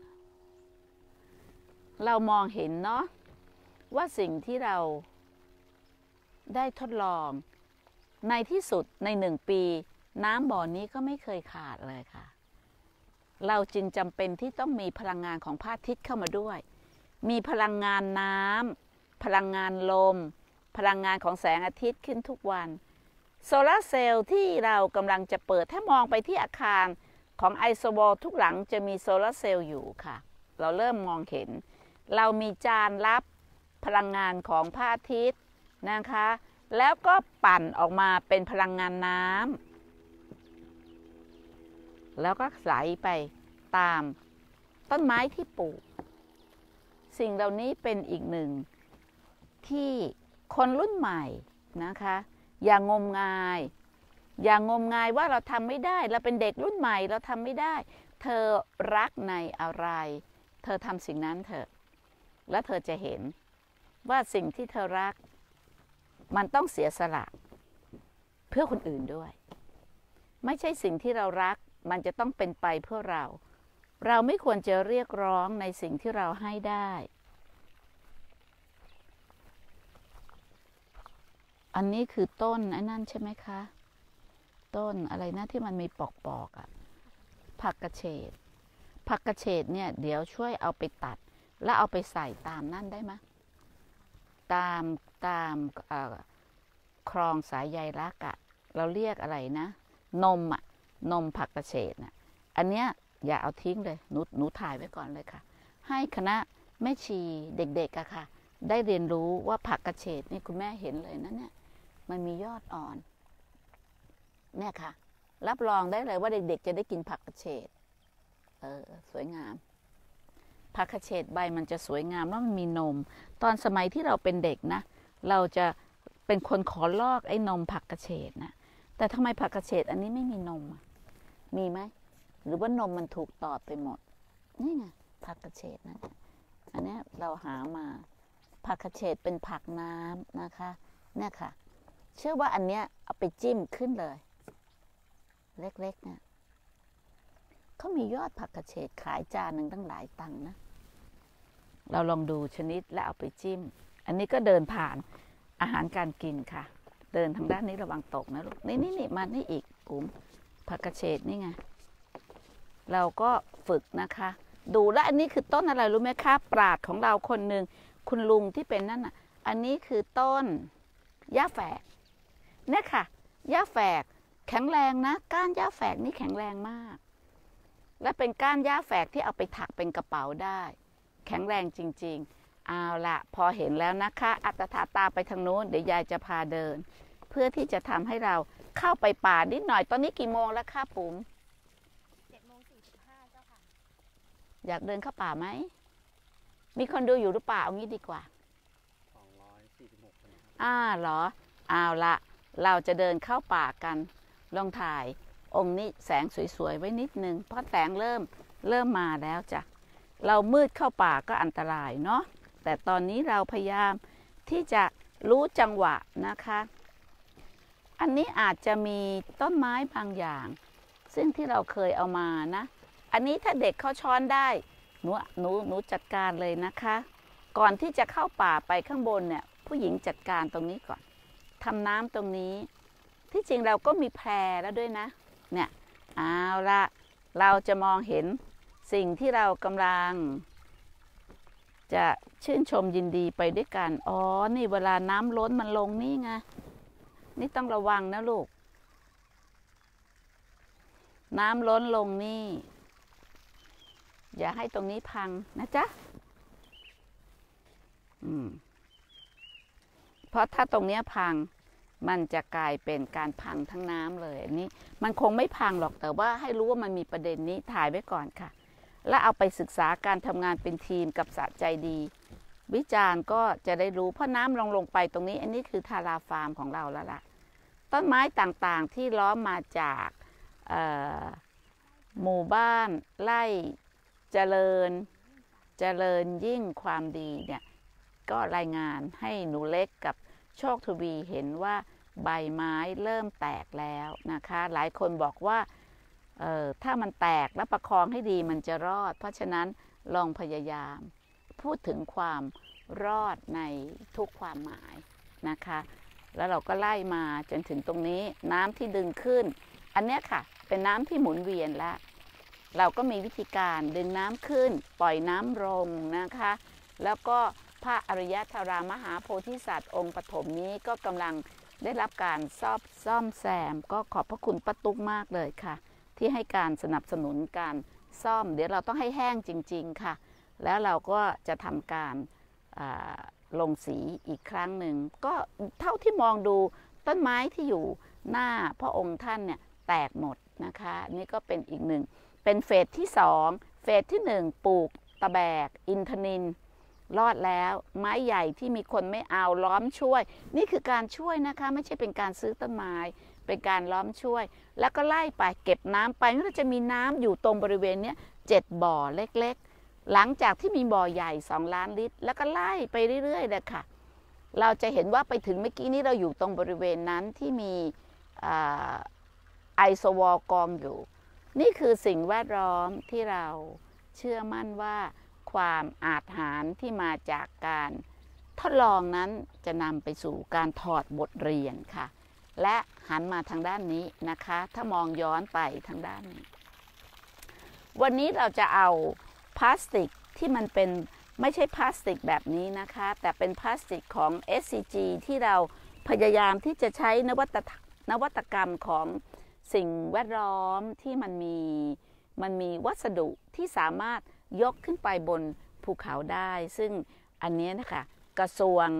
เรามองเห็นเนาะว่าสิ่งที่เราได้ทดลองในที่สุดใน1 ปีน้ำบ่อนี้ก็ไม่เคยขาดเลยค่ะเราจึงจำเป็นที่ต้องมีพลังงานของพระอาทิตย์เข้ามาด้วยมีพลังงานน้ำพลังงานลมพลังงานของแสงอาทิตย์ขึ้นทุกวันโซลาร์เซลล์ที่เรากำลังจะเปิดถ้ามองไปที่อาคารของไอโซวอลทุกหลังจะมีโซลาร์เซลล์อยู่ค่ะเราเริ่มมองเห็นเรามีจานรับพลังงานของพระอาทิตย์นะคะแล้วก็ปั่นออกมาเป็นพลังงานน้ำแล้วก็ไหลไปตามต้นไม้ที่ปลูกสิ่งเหล่านี้เป็นอีกหนึ่งที่คนรุ่นใหม่นะคะอย่างงมงายว่าเราทำไม่ได้เราเป็นเด็กรุ่นใหม่เราทำไม่ได้เธอรักในอะไรเธอทำสิ่งนั้นเถอะแล้วเธอจะเห็นว่าสิ่งที่เธอรักมันต้องเสียสละเพื่อคนอื่นด้วยไม่ใช่สิ่งที่เรารักมันจะต้องเป็นไปเพื่อเราไม่ควรจะเรียกร้องในสิ่งที่เราให้ได้อันนี้คือต้นไอ้นั่นใช่ไหมคะต้นอะไรนะที่มันมีปอกๆอ่ะผักกระเฉดเนี่ยเดี๋ยวช่วยเอาไปตัดแล้วเอาไปใส่ตามนั่นได้ไหมตามคลองสายใยรักอะเราเรียกอะไรนะนมผักกระเฉดน่ะอันเนี้ยอย่าเอาทิ้งเลยหนูถ่ายไว้ก่อนเลยค่ะให้คณะแม่ชีเด็กๆอะค่ะได้เรียนรู้ว่าผักกระเฉดนี่คุณแม่เห็นเลยนะเนี่ยมันมียอดอ่อนเนี่ยค่ะรับรองได้เลยว่าเด็กๆจะได้กินผักกระเฉดสวยงามผักกระเฉดใบมันจะสวยงามแล้วมันมีนมตอนสมัยที่เราเป็นเด็กนะเราจะเป็นคนขอลอกไอ้นมผักกระเฉดนะแต่ทำไมผักกระเฉดอันนี้ไม่มีนมมีไหมหรือว่านมมันถูกตอดไปหมดนี่ไงผักกระเฉดนะอันนี้เราหามาผักกระเฉดเป็นผักน้ำนะคะเนี่ยค่ะเชื่อว่าอันเนี้ยเอาไปจิ้มขึ้นเลยเล็กๆเนี่ยเขามียอดผักกระเฉดขายจานหนึ่งตั้งหลายตังค์นะเราลองดูชนิดแล้วเอาไปจิ้มอันนี้ก็เดินผ่านอาหารการกินค่ะเดินทางด้านนี้ระวังตกนะลูกนี่มานี่อีกปุ๋มผักกระเฉดนี่ไงเราก็ฝึกนะคะดูแลอันนี้คือต้นอะไรรู้ไหมคะปราชญ์ของเราคนหนึ่งคุณลุงที่เป็นนั่นน่ะอันนี้คือต้นหญ้าแฝกเนี่ยค่ะหญ้าแฝกแข็งแรงนะก้านหญ้าแฝกนี่แข็งแรงมากและเป็นก้านหญ้าแฝกที่เอาไปถักเป็นกระเป๋าได้แข็งแรงจริงๆเอาละพอเห็นแล้วนะคะอัตถาตาไปทางโน้นเดี๋ยวยายจะพาเดินเพื่อที่จะทำให้เราเข้าไปป่านิดหน่อยตอนนี้กี่โมงแล้วคะปุ๋ม 7:45เจ้าค่ะอยากเดินเข้าป่าไหมมีคนดูอยู่หรือเปล่าเอางี้ดีกว่า 246คนเหรอเอาละเราจะเดินเข้าป่ากันลองถ่ายองค์นี้แสงสวยๆไว้นิดนึงเพราะแสงเริ่มมาแล้วจ้ะเรามืดเข้าป่าก็อันตรายเนาะแต่ตอนนี้เราพยายามที่จะรู้จังหวะนะคะอันนี้อาจจะมีต้นไม้บางอย่างซึ่งที่เราเคยเอามานะอันนี้ถ้าเด็กเขาช้อนได้หนูจัดการเลยนะคะก่อนที่จะเข้าป่าไปข้างบนเนี่ยผู้หญิงจัดการตรงนี้ก่อนทำน้ำตรงนี้ที่จริงเราก็มีแพรแล้วด้วยนะเนี่ยเอาละเราจะมองเห็นสิ่งที่เรากำลังจะชื่นชมยินดีไปด้วยกันอ๋อนี่เวลาน้ำล้นมันลงนี่ไงนี่ต้องระวังนะลูกน้ำล้นลงนี่อย่าให้ตรงนี้พังนะจ๊ะเพราะถ้าตรงนี้พังมันจะกลายเป็นการพังทั้งน้ำเลยอันนี้มันคงไม่พังหรอกแต่ว่าให้รู้ว่ามันมีประเด็นนี้ถ่ายไว้ก่อนค่ะแล้วเอาไปศึกษาการทำงานเป็นทีมกับสะใจดีวิจารณ์ก็จะได้รู้เพราะน้ำลงไปตรงนี้อันนี้คือทาราฟาร์มของเราแล้วล่ะต้นไม้ต่างๆที่ล้อมมาจากหมู่บ้านไร่เจริญยิ่งความดีเนี่ยก็รายงานให้หนูเล็กกับโชคทวีเห็นว่าใบไม้เริ่มแตกแล้วนะคะหลายคนบอกว่าถ้ามันแตกแล้วประคองให้ดีมันจะรอดเพราะฉะนั้นลองพยายามพูดถึงความรอดในทุกความหมายนะคะแล้วเราก็ไล่มาจนถึงตรงนี้น้ำที่ดึงขึ้นอันนี้ค่ะเป็นน้ำที่หมุนเวียนแล้วเราก็มีวิธีการดึงน้ำขึ้นปล่อยน้ำลงนะคะแล้วก็พระอริยธารามหาโพธิสัตว์องค์ปฐมนี้ก็กำลังได้รับการซ่อมแซมก็ขอบพระคุณป้าตุ๊กมากเลยค่ะที่ให้การสนับสนุนการซ่อมเดี๋ยวเราต้องให้แห้งจริงๆค่ะแล้วเราก็จะทำการลงสีอีกครั้งหนึ่งก็เท่าที่มองดูต้นไม้ที่อยู่หน้าพระองค์ท่านเนี่ยแตกหมดนะคะนี่ก็เป็นอีกหนึ่งเป็นเฟสที่2เฟสที่1ปลูกตะแบกอินทนิลรอดแล้วไม้ใหญ่ที่มีคนไม่เอาล้อมช่วยนี่คือการช่วยนะคะไม่ใช่เป็นการซื้อต้นไม้เป็นการล้อมช่วยแล้วก็ไล่ไปเก็บน้ำไปก็จะมีน้ำอยู่ตรงบริเวณนี้7บ่อเล็กๆหลังจากที่มีบ่อใหญ่2 ล้านลิตรแล้วก็ไล่ไปเรื่อยๆเลยค่ะเราจะเห็นว่าไปถึงเมื่อกี้นี้เราอยู่ตรงบริเวณนั้นที่มีไอโซวอลกองอยู่นี่คือสิ่งแวดล้อมที่เราเชื่อมั่นว่าความอาจหาญที่มาจากการทดลองนั้นจะนำไปสู่การถอดบทเรียนค่ะและหันมาทางด้านนี้นะคะถ้ามองย้อนไปทางด้านนี้วันนี้เราจะเอาพลาสติกที่มันเป็นไม่ใช่พลาสติกแบบนี้นะคะแต่เป็นพลาสติกของ SCG ที่เราพยายามที่จะใช้นวัตกรรมของสิ่งแวดล้อมที่มันมีวัสดุที่สามารถยกขึ้นไปบนภูเขาได้ซึ่งอันนี้นะคะกระทรวง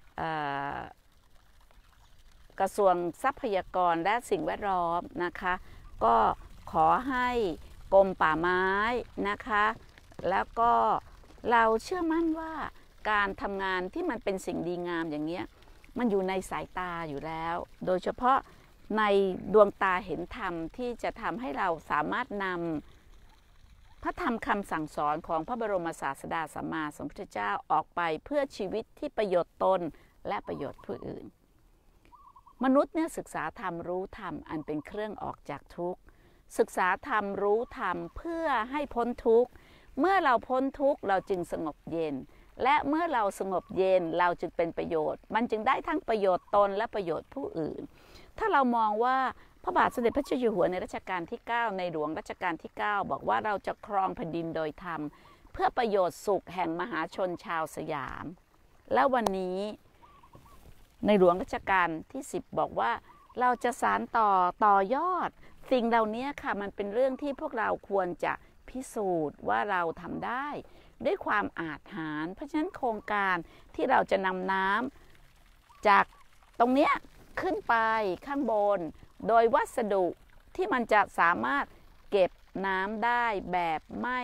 ทรัพยากรและสิ่งแวดล้อมนะคะก็ขอให้กรมป่าไม้นะคะแล้วก็เราเชื่อมั่นว่าการทำงานที่มันเป็นสิ่งดีงามอย่างนี้มันอยู่ในสายตาอยู่แล้วโดยเฉพาะในดวงตาเห็นธรรมที่จะทำให้เราสามารถนำพระธรรมคำสั่งสอนของพระบรมศาสดาสัมมาสัมพุทธเจ้าออกไปเพื่อชีวิตที่ประโยชน์ตนและประโยชน์ผู้อื่นมนุษย์เนี่ยศึกษาธรรมรู้ธรรมอันเป็นเครื่องออกจากทุกข์ศึกษาธรรมรู้ธรรมเพื่อให้พ้นทุกข์เมื่อเราพ้นทุกข์เราจึงสงบเย็นและเมื่อเราสงบเย็นเราจึงเป็นประโยชน์มันจึงได้ทั้งประโยชน์ตนและประโยชน์ผู้อื่นถ้าเรามองว่าพระบาทสมเด็จพระเจ้าอยู่หัวในรัชกาลที่9ในหลวงรัชกาลที่9บอกว่าเราจะครองแผ่นดินโดยธรรมเพื่อประโยชน์สุขแห่งมหาชนชาวสยามและวันนี้ในหลวงรัชกาลที่10บอกว่าเราจะสานต่อยอดสิ่งเหล่านี้ค่ะมันเป็นเรื่องที่พวกเราควรจะพิสูจน์ว่าเราทำได้ด้วยความอาจหาญเพราะฉะนั้นโครงการที่เราจะนำน้ำจากตรงนี้ขึ้นไปข้างบนโดยวัสดุที่มันจะสามารถเก็บน้ำได้แบบ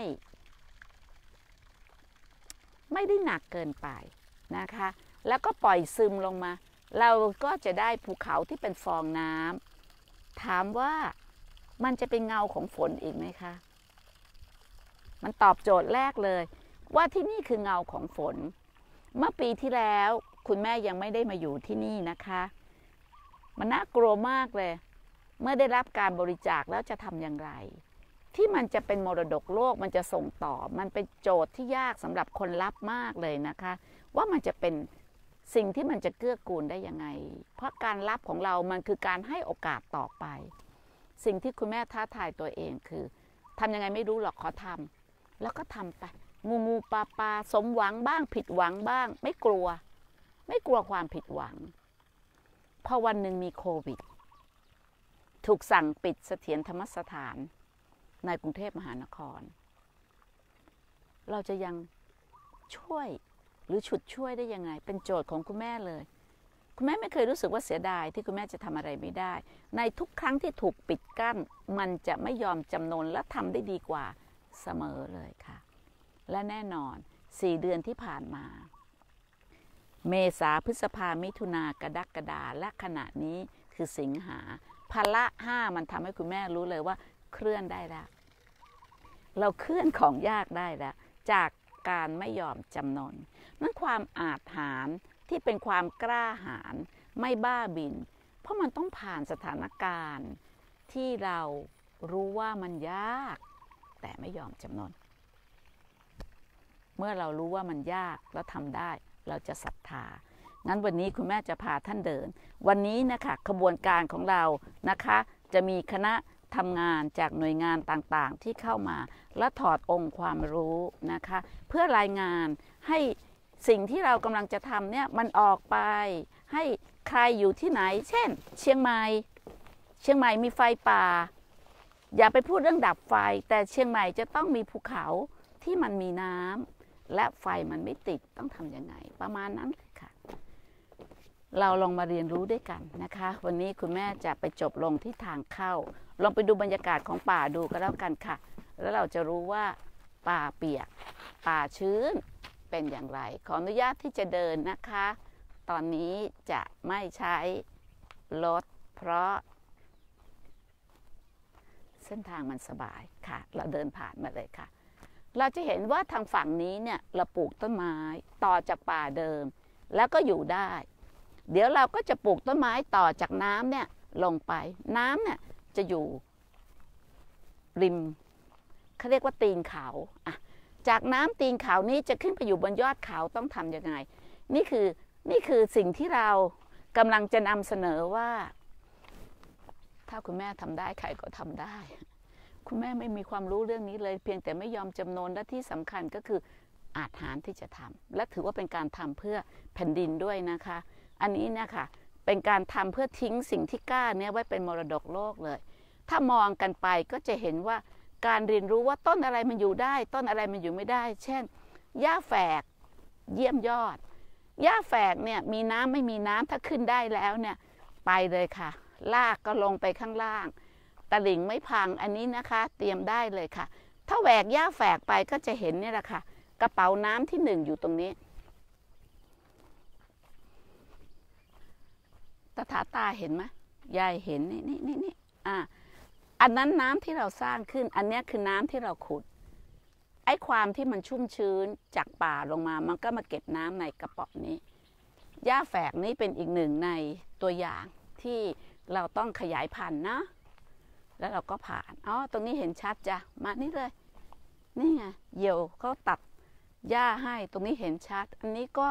ไม่ได้หนักเกินไปนะคะแล้วก็ปล่อยซึมลงมาเราก็จะได้ภูเขาที่เป็นฟองน้ำถามว่ามันจะเป็นเงาของฝนอีกไหมคะมันตอบโจทย์แรกเลยว่าที่นี่คือเงาของฝนเมื่อปีที่แล้วคุณแม่ยังไม่ได้มาอยู่ที่นี่นะคะมันน่ากลัวมากเลยเมื่อได้รับการบริจาคแล้วจะทำอย่างไรที่มันจะเป็นมรดกโลกมันจะส่งต่อมันเป็นโจทย์ที่ยากสำหรับคนรับมากเลยนะคะว่ามันจะเป็นสิ่งที่มันจะเกื้อกูลได้ยังไงเพราะการรับของเรามันคือการให้โอกาสต่อไปสิ่งที่คุณแม่ท้าทายตัวเองคือทำยังไงไม่รู้หรอกขอทแล้วก็ทำไปงูปลาสมหวังบ้างผิดหวังบ้างไม่กลัวความผิดหวังพอวันหนึ่งมีโควิดถูกสั่งปิดเสถียรธรรมสถานในกรุงเทพมหานครเราจะยังช่วยหรือฉุดช่วยได้ยังไงเป็นโจทย์ของคุณแม่เลยคุณแม่ไม่เคยรู้สึกว่าเสียดายที่คุณแม่จะทำอะไรไม่ได้ในทุกครั้งที่ถูกปิดกั้นมันจะไม่ยอมจำนนและทำได้ดีกว่าเสมอเลยค่ะและแน่นอน4 เดือนที่ผ่านมาเมษาพฤษภามิถุนากรกฎาและขณะนี้คือสิงหาพละ5มันทำให้คุณแม่รู้เลยว่าเคลื่อนได้แล้วเราเคลื่อนของยากได้แล้วจากการไม่ยอมจำนนนั้นความอาจหาญที่เป็นความกล้าหาญไม่บ้าบินเพราะมันต้องผ่านสถานการณ์ที่เรารู้ว่ามันยากแต่ไม่ยอมจำนนเมื่อเรารู้ว่ามันยากแล้วทำได้เราจะศรัทธางั้นวันนี้คุณแม่จะพาท่านเดินวันนี้นะคะขบวนการของเรานะคะจะมีคณะทำงานจากหน่วยงานต่างๆที่เข้ามาและถอดองค์ความรู้นะคะเพื่อรายงานให้สิ่งที่เรากำลังจะทำเนี่ยมันออกไปให้ใครอยู่ที่ไหนเช่นเชียงใหม่มีไฟป่าอย่าไปพูดเรื่องดับไฟแต่เชียงใหม่จะต้องมีภูเขาที่มันมีน้ำและไฟมันไม่ติดต้องทำยังไงประมาณนั้นเลยค่ะเราลองมาเรียนรู้ด้วยกันนะคะวันนี้คุณแม่จะไปจบลงที่ทางเข้าลองไปดูบรรยากาศของป่าดูก็แล้วกันค่ะแล้วเราจะรู้ว่าป่าเปียกป่าชื้นเป็นอย่างไรขออนุญาตที่จะเดินนะคะตอนนี้จะไม่ใช้รถเพราะเส้นทางมันสบายค่ะเราเดินผ่านมาเลยค่ะเราจะเห็นว่าทางฝั่งนี้เนี่ยเราปลูกต้นไม้ต่อจากป่าเดิมแล้วก็อยู่ได้เดี๋ยวเราก็จะปลูกต้นไม้ต่อจากน้ำเนี่ยลงไปน้ำเนี่ยจะอยู่ริมเขาเรียกว่าตีนเขาอ่ะจากน้ำตีนเขานี้จะขึ้นไปอยู่บนยอดเขาต้องทำยังไงนี่คือสิ่งที่เรากำลังจะนำเสนอว่าถ้าคุณแม่ทำได้ใครก็ทำได้คุณแม่ไม่มีความรู้เรื่องนี้เลยเพียงแต่ไม่ยอมจำนนและที่สำคัญก็คืออาจหาญที่จะทำและถือว่าเป็นการทำเพื่อแผ่นดินด้วยนะคะอันนี้นะคะเป็นการทำเพื่อทิ้งสิ่งที่กล้าเนี่ยไว้เป็นมรดกโลกเลยถ้ามองกันไปก็จะเห็นว่าการเรียนรู้ว่าต้นอะไรมันอยู่ได้ต้นอะไรมันอยู่ไม่ได้เช่นหญ้าแฝกเยี่ยมยอดหญ้าแฝกเนี่ยมีน้ำไม่มีน้ำถ้าขึ้นได้แล้วเนี่ยไปเลยค่ะลากก็ลงไปข้างล่างตลิ่งไม่พังอันนี้นะคะเตรียมได้เลยค่ะถ้าแหวกหญ้าแฝกไปก็จะเห็นเนี่ยแหละค่ะกระเป๋าน้ำที่1อยู่ตรงนี้ตาตาเห็นไหมยายเห็นนี่อันนั้นน้ำที่เราสร้างขึ้นอันนี้คือน้ำที่เราขุดไอ้ความที่มันชุ่มชื้นจากป่าลงมามันก็มาเก็บน้ำในกระป๋องนี้หญ้าแฝกนี้เป็นอีกหนึ่งในตัวอย่างที่เราต้องขยายพันธุ์นะแล้วเราก็ผ่านตรงนี้เห็นชัดจ้ะมานี่เลยนี่ไงเหยี่ยวเขาตัดหญ้าให้ตรงนี้เห็นชัดอันนี้ก็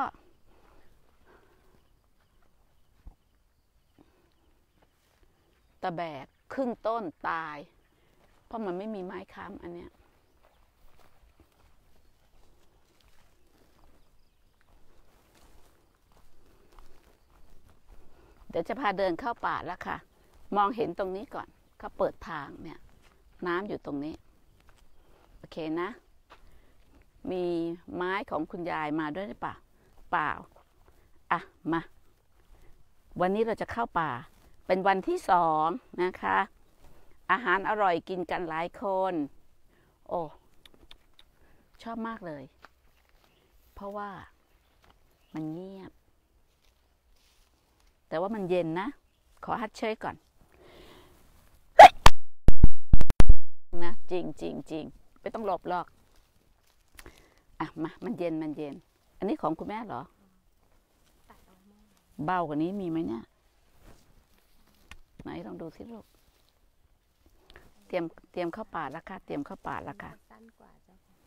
ตะแบกครึ่งต้นตายเพราะมันไม่มีไม้ค้ำอันเนี้ยเดี๋ยวจะพาเดินเข้าป่าแล้วค่ะมองเห็นตรงนี้ก่อนเขาเปิดทางเนี่ยน้ำอยู่ตรงนี้โอเคนะมีไม้ของคุณยายมาด้วยหรือเปล่าเปล่ามาวันนี้เราจะเข้าป่าเป็นวันที่2นะคะอาหารอร่อยกินกันหลายคนโอ้ชอบมากเลยเพราะว่ามันเงียบแต่ว่ามันเย็นนะขอฮัดเชยก่อนนะจริงไม่ต้องหลบหรอกมามันเย็นอันนี้ของคุณแม่เหรอเบากว่านี้มีไหมเนี่ยไหนลองดูสิลูกเตรียมเข้าป่าแล้วค่ะเตรียมเข้าป่าแล้วค่ะสั้นกว่า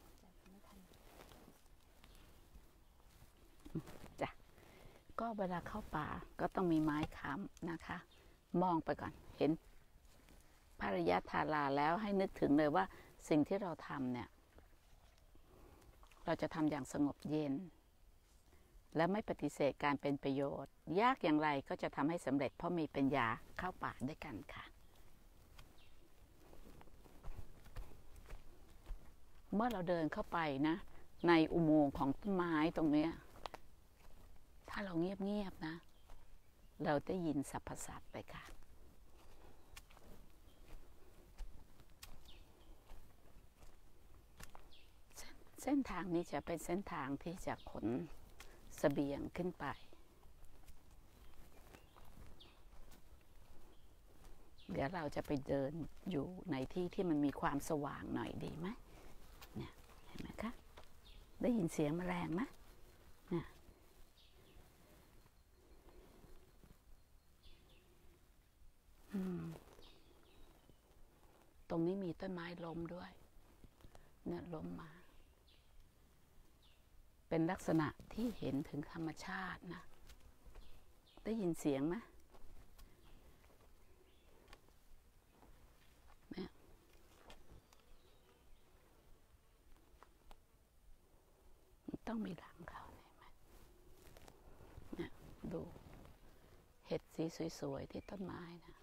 จ้ะก็เวลาเข้าป่าก็ต้องมีไม้ค้ำนะคะมองไปก่อนเห็นภริยธาราแล้วให้นึกถึงเลยว่าสิ่งที่เราทำเนี่ยเราจะทำอย่างสงบเย็นและไม่ปฏิเสธการเป็นประโยชน์ยากอย่างไรก็จะทำให้สำเร็จเพราะมีปัญญาเข้าป่าด้วยกันค่ะเมื่อเราเดินเข้าไปนะในอุโมงค์ของต้นไม้ตรงนี้ถ้าเราเงียบๆนะเราได้ยินสรรพสัตว์ไปค่ะเส้นทางนี้จะเป็นเส้นทางที่จะขนเสบียงขึ้นไปเดี๋ยวเราจะไปเดินอยู่ในที่ที่มันมีความสว่างหน่อยดีไหมเนี่ยเห็นไหมคะได้ยินเสียงแมลงไหมเนี่ยตรงนี้มีต้นไม้ล้มด้วยเนี่ยล้มมาเป็นลักษณะที่เห็นถึงธรรมชาตินะได้ยินเสียงไหมเนี่ยต้องมีหลังเขาเนี่ยดูเห็ดสีสวยๆที่ต้นไม้นะ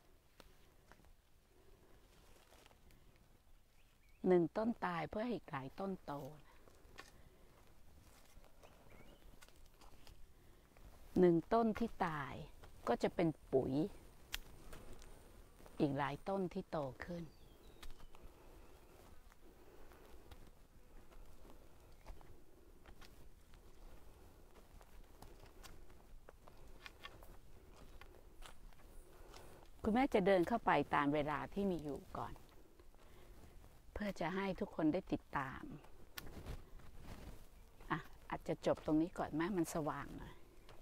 หนึ่งต้นตายเพื่อให้อีกหลายต้นโตนะหนึ่งต้นที่ตายก็จะเป็นปุ๋ยอีกหลายต้นที่โตขึ้นคุณแม่จะเดินเข้าไปตามเวลาที่มีอยู่ก่อนเพื่อจะให้ทุกคนได้ติดตามอาจจะจบตรงนี้ก่อนไหมมันสว่างหน่อย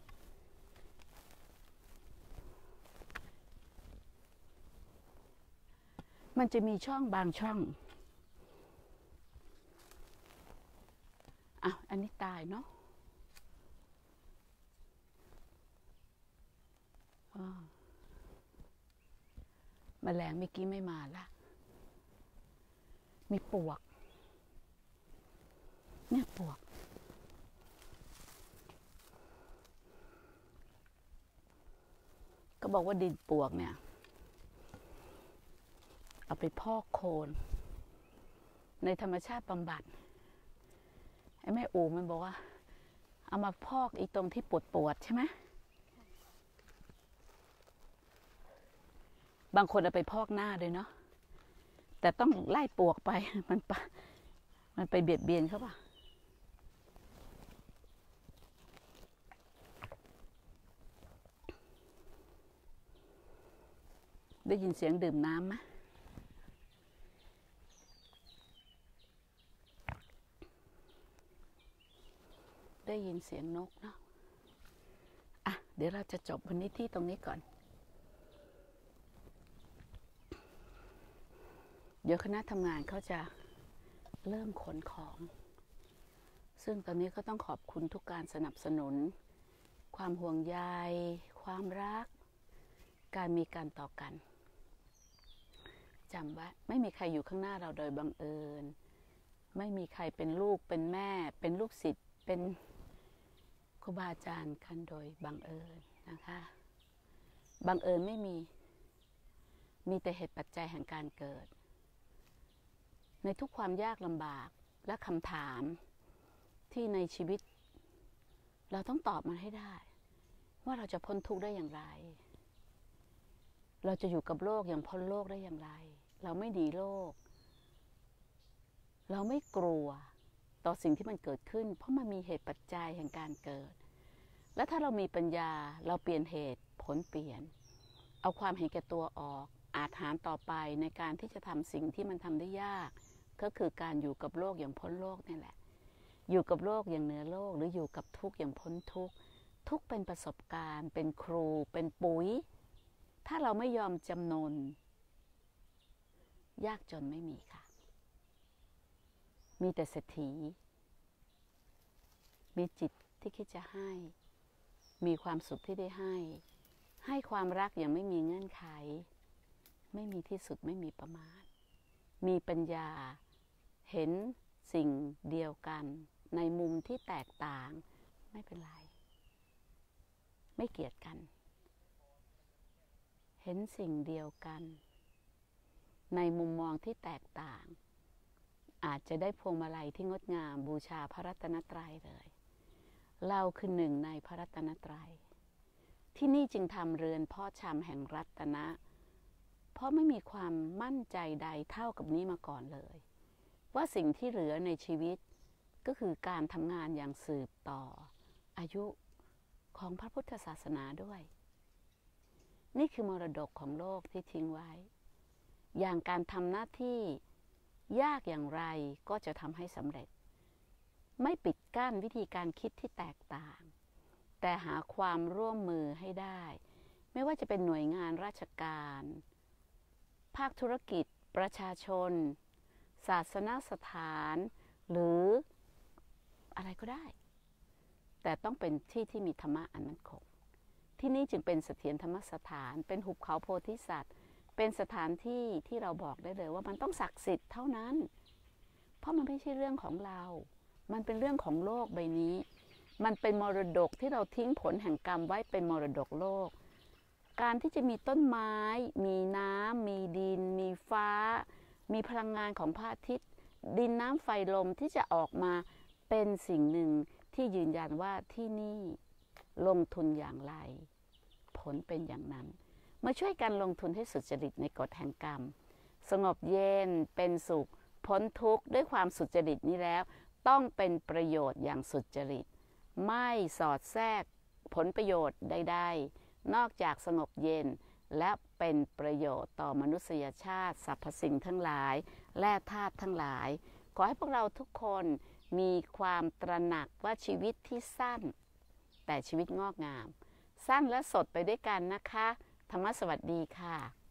มันจะมีช่องบางช่องอันนี้ตายเนาะแมลงเมื่อกี้ไม่มาละมีปวกเนี่ยปวกก็บอกว่าดินปวกเนี่ยเอาไปพอกโคลนในธรรมชาติบำบัดไอ้แม่อูมันบอกว่าเอามาพอกอีตรงที่ปวดใช่ไหมบางคนเอาไปพอกหน้าด้วยเนาะแต่ต้องไล่ปวกไปมันไปเบียดเบียนเขาป่ะได้ยินเสียงดื่มน้ำไหมได้ยินเสียงนกเนาะเดี๋ยวเราจะจบวันนี้ที่ตรงนี้ก่อนเดี๋ยวคณะทำงานเขาจะเริ่มขนของซึ่งตอนนี้ก็ต้องขอบคุณทุกการสนับสนุนความห่วงใยความรักการมีการต่อกันจำไว้ไม่มีใครอยู่ข้างหน้าเราโดยบังเอิญไม่มีใครเป็นลูกเป็นแม่เป็นลูกศิษย์เป็นครูบาอาจารย์กันโดยบังเอิญนะคะบังเอิญไม่มีแต่เหตุปัจจัยแห่งการเกิดในทุกความยากลำบากและคำถามที่ในชีวิตเราต้องตอบมันให้ได้ว่าเราจะพ้นทุกข์ได้อย่างไรเราจะอยู่กับโลกอย่างพ้นโลกได้อย่างไรเราไม่หนีโลกเราไม่กลัวต่อสิ่งที่มันเกิดขึ้นเพราะมันมีเหตุปัจจัยแห่งการเกิดและถ้าเรามีปัญญาเราเปลี่ยนเหตุผลเปลี่ยนเอาความเห็นแก่ตัวออกอาจหารต่อไปในการที่จะทำสิ่งที่มันทำได้ยากก็คือการอยู่กับโลกอย่างพ้นโลกนี่แหละอยู่กับโลกอย่างเหนือโลกหรืออยู่กับทุกข์อย่างพ้นทุกข์ทุกข์เป็นประสบการณ์เป็นครูเป็นปุ๋ยถ้าเราไม่ยอมจำนนยากจนไม่มีค่ะมีแต่เศรษฐีมีจิตที่คิดจะให้มีความสุขที่ได้ให้ความรักอย่างไม่มีเงื่อนไขไม่มีที่สุดไม่มีประมาณมีปัญญาเห็นสิ่งเดียวกันในมุมที่แตกต่างไม่เป็นไรไม่เกลียดกันเห็นสิ่งเดียวกันในมุมมองที่แตกต่างอาจจะได้พวงมาลัยที่งดงามบูชาพระรัตนตรัยเลยเราคือหนึ่งในพระรัตนตรัยที่นี่จึงทำเรือนพ่อชำแห่งรัตนะเพราะไม่มีความมั่นใจใดเท่ากับนี้มาก่อนเลยว่าสิ่งที่เหลือในชีวิตก็คือการทำงานอย่างสืบต่ออายุของพระพุทธศาสนาด้วยนี่คือมรดกของโลกที่ทิ้งไว้อย่างการทำหน้าที่ยากอย่างไรก็จะทำให้สำเร็จไม่ปิดกั้นวิธีการคิดที่แตกต่างแต่หาความร่วมมือให้ได้ไม่ว่าจะเป็นหน่วยงานราชการภาคธุรกิจประชาชนศาสนสถานหรืออะไรก็ได้แต่ต้องเป็นที่ที่มีธรรมะอันมั่นคงที่นี่จึงเป็นเสถียรธรรมสถานเป็นหุบเขาโพธิสัตว์เป็นสถานที่ที่เราบอกได้เลยว่ามันต้องศักดิ์สิทธิ์เท่านั้นเพราะมันไม่ใช่เรื่องของเรามันเป็นเรื่องของโลกใบนี้มันเป็นมรดกที่เราทิ้งผลแห่งกรรมไว้เป็นมรดกโลกการที่จะมีต้นไม้มีน้ำมีดินมีฟ้ามีพลังงานของพระอาทิตย์ดินน้ำไฟลมที่จะออกมาเป็นสิ่งหนึ่งที่ยืนยันว่าที่นี่ลงทุนอย่างไรผลเป็นอย่างนั้นมาช่วยกันลงทุนให้สุจริตในกฎแห่งกรรมสงบเย็นเป็นสุขพ้นทุกข์ด้วยความสุจริตนี้แล้วต้องเป็นประโยชน์อย่างสุจริตไม่สอดแทรกผลประโยชน์ใดๆนอกจากสงบเย็นและเป็นประโยชน์ต่อมนุษยชาติสรรพสิ่งทั้งหลายและธาตุทั้งหลายขอให้พวกเราทุกคนมีความตระหนักว่าชีวิตที่สั้นแต่ชีวิตงอกงามสั้นและสดไปด้วยกันนะคะธรรมะสวัสดีค่ะ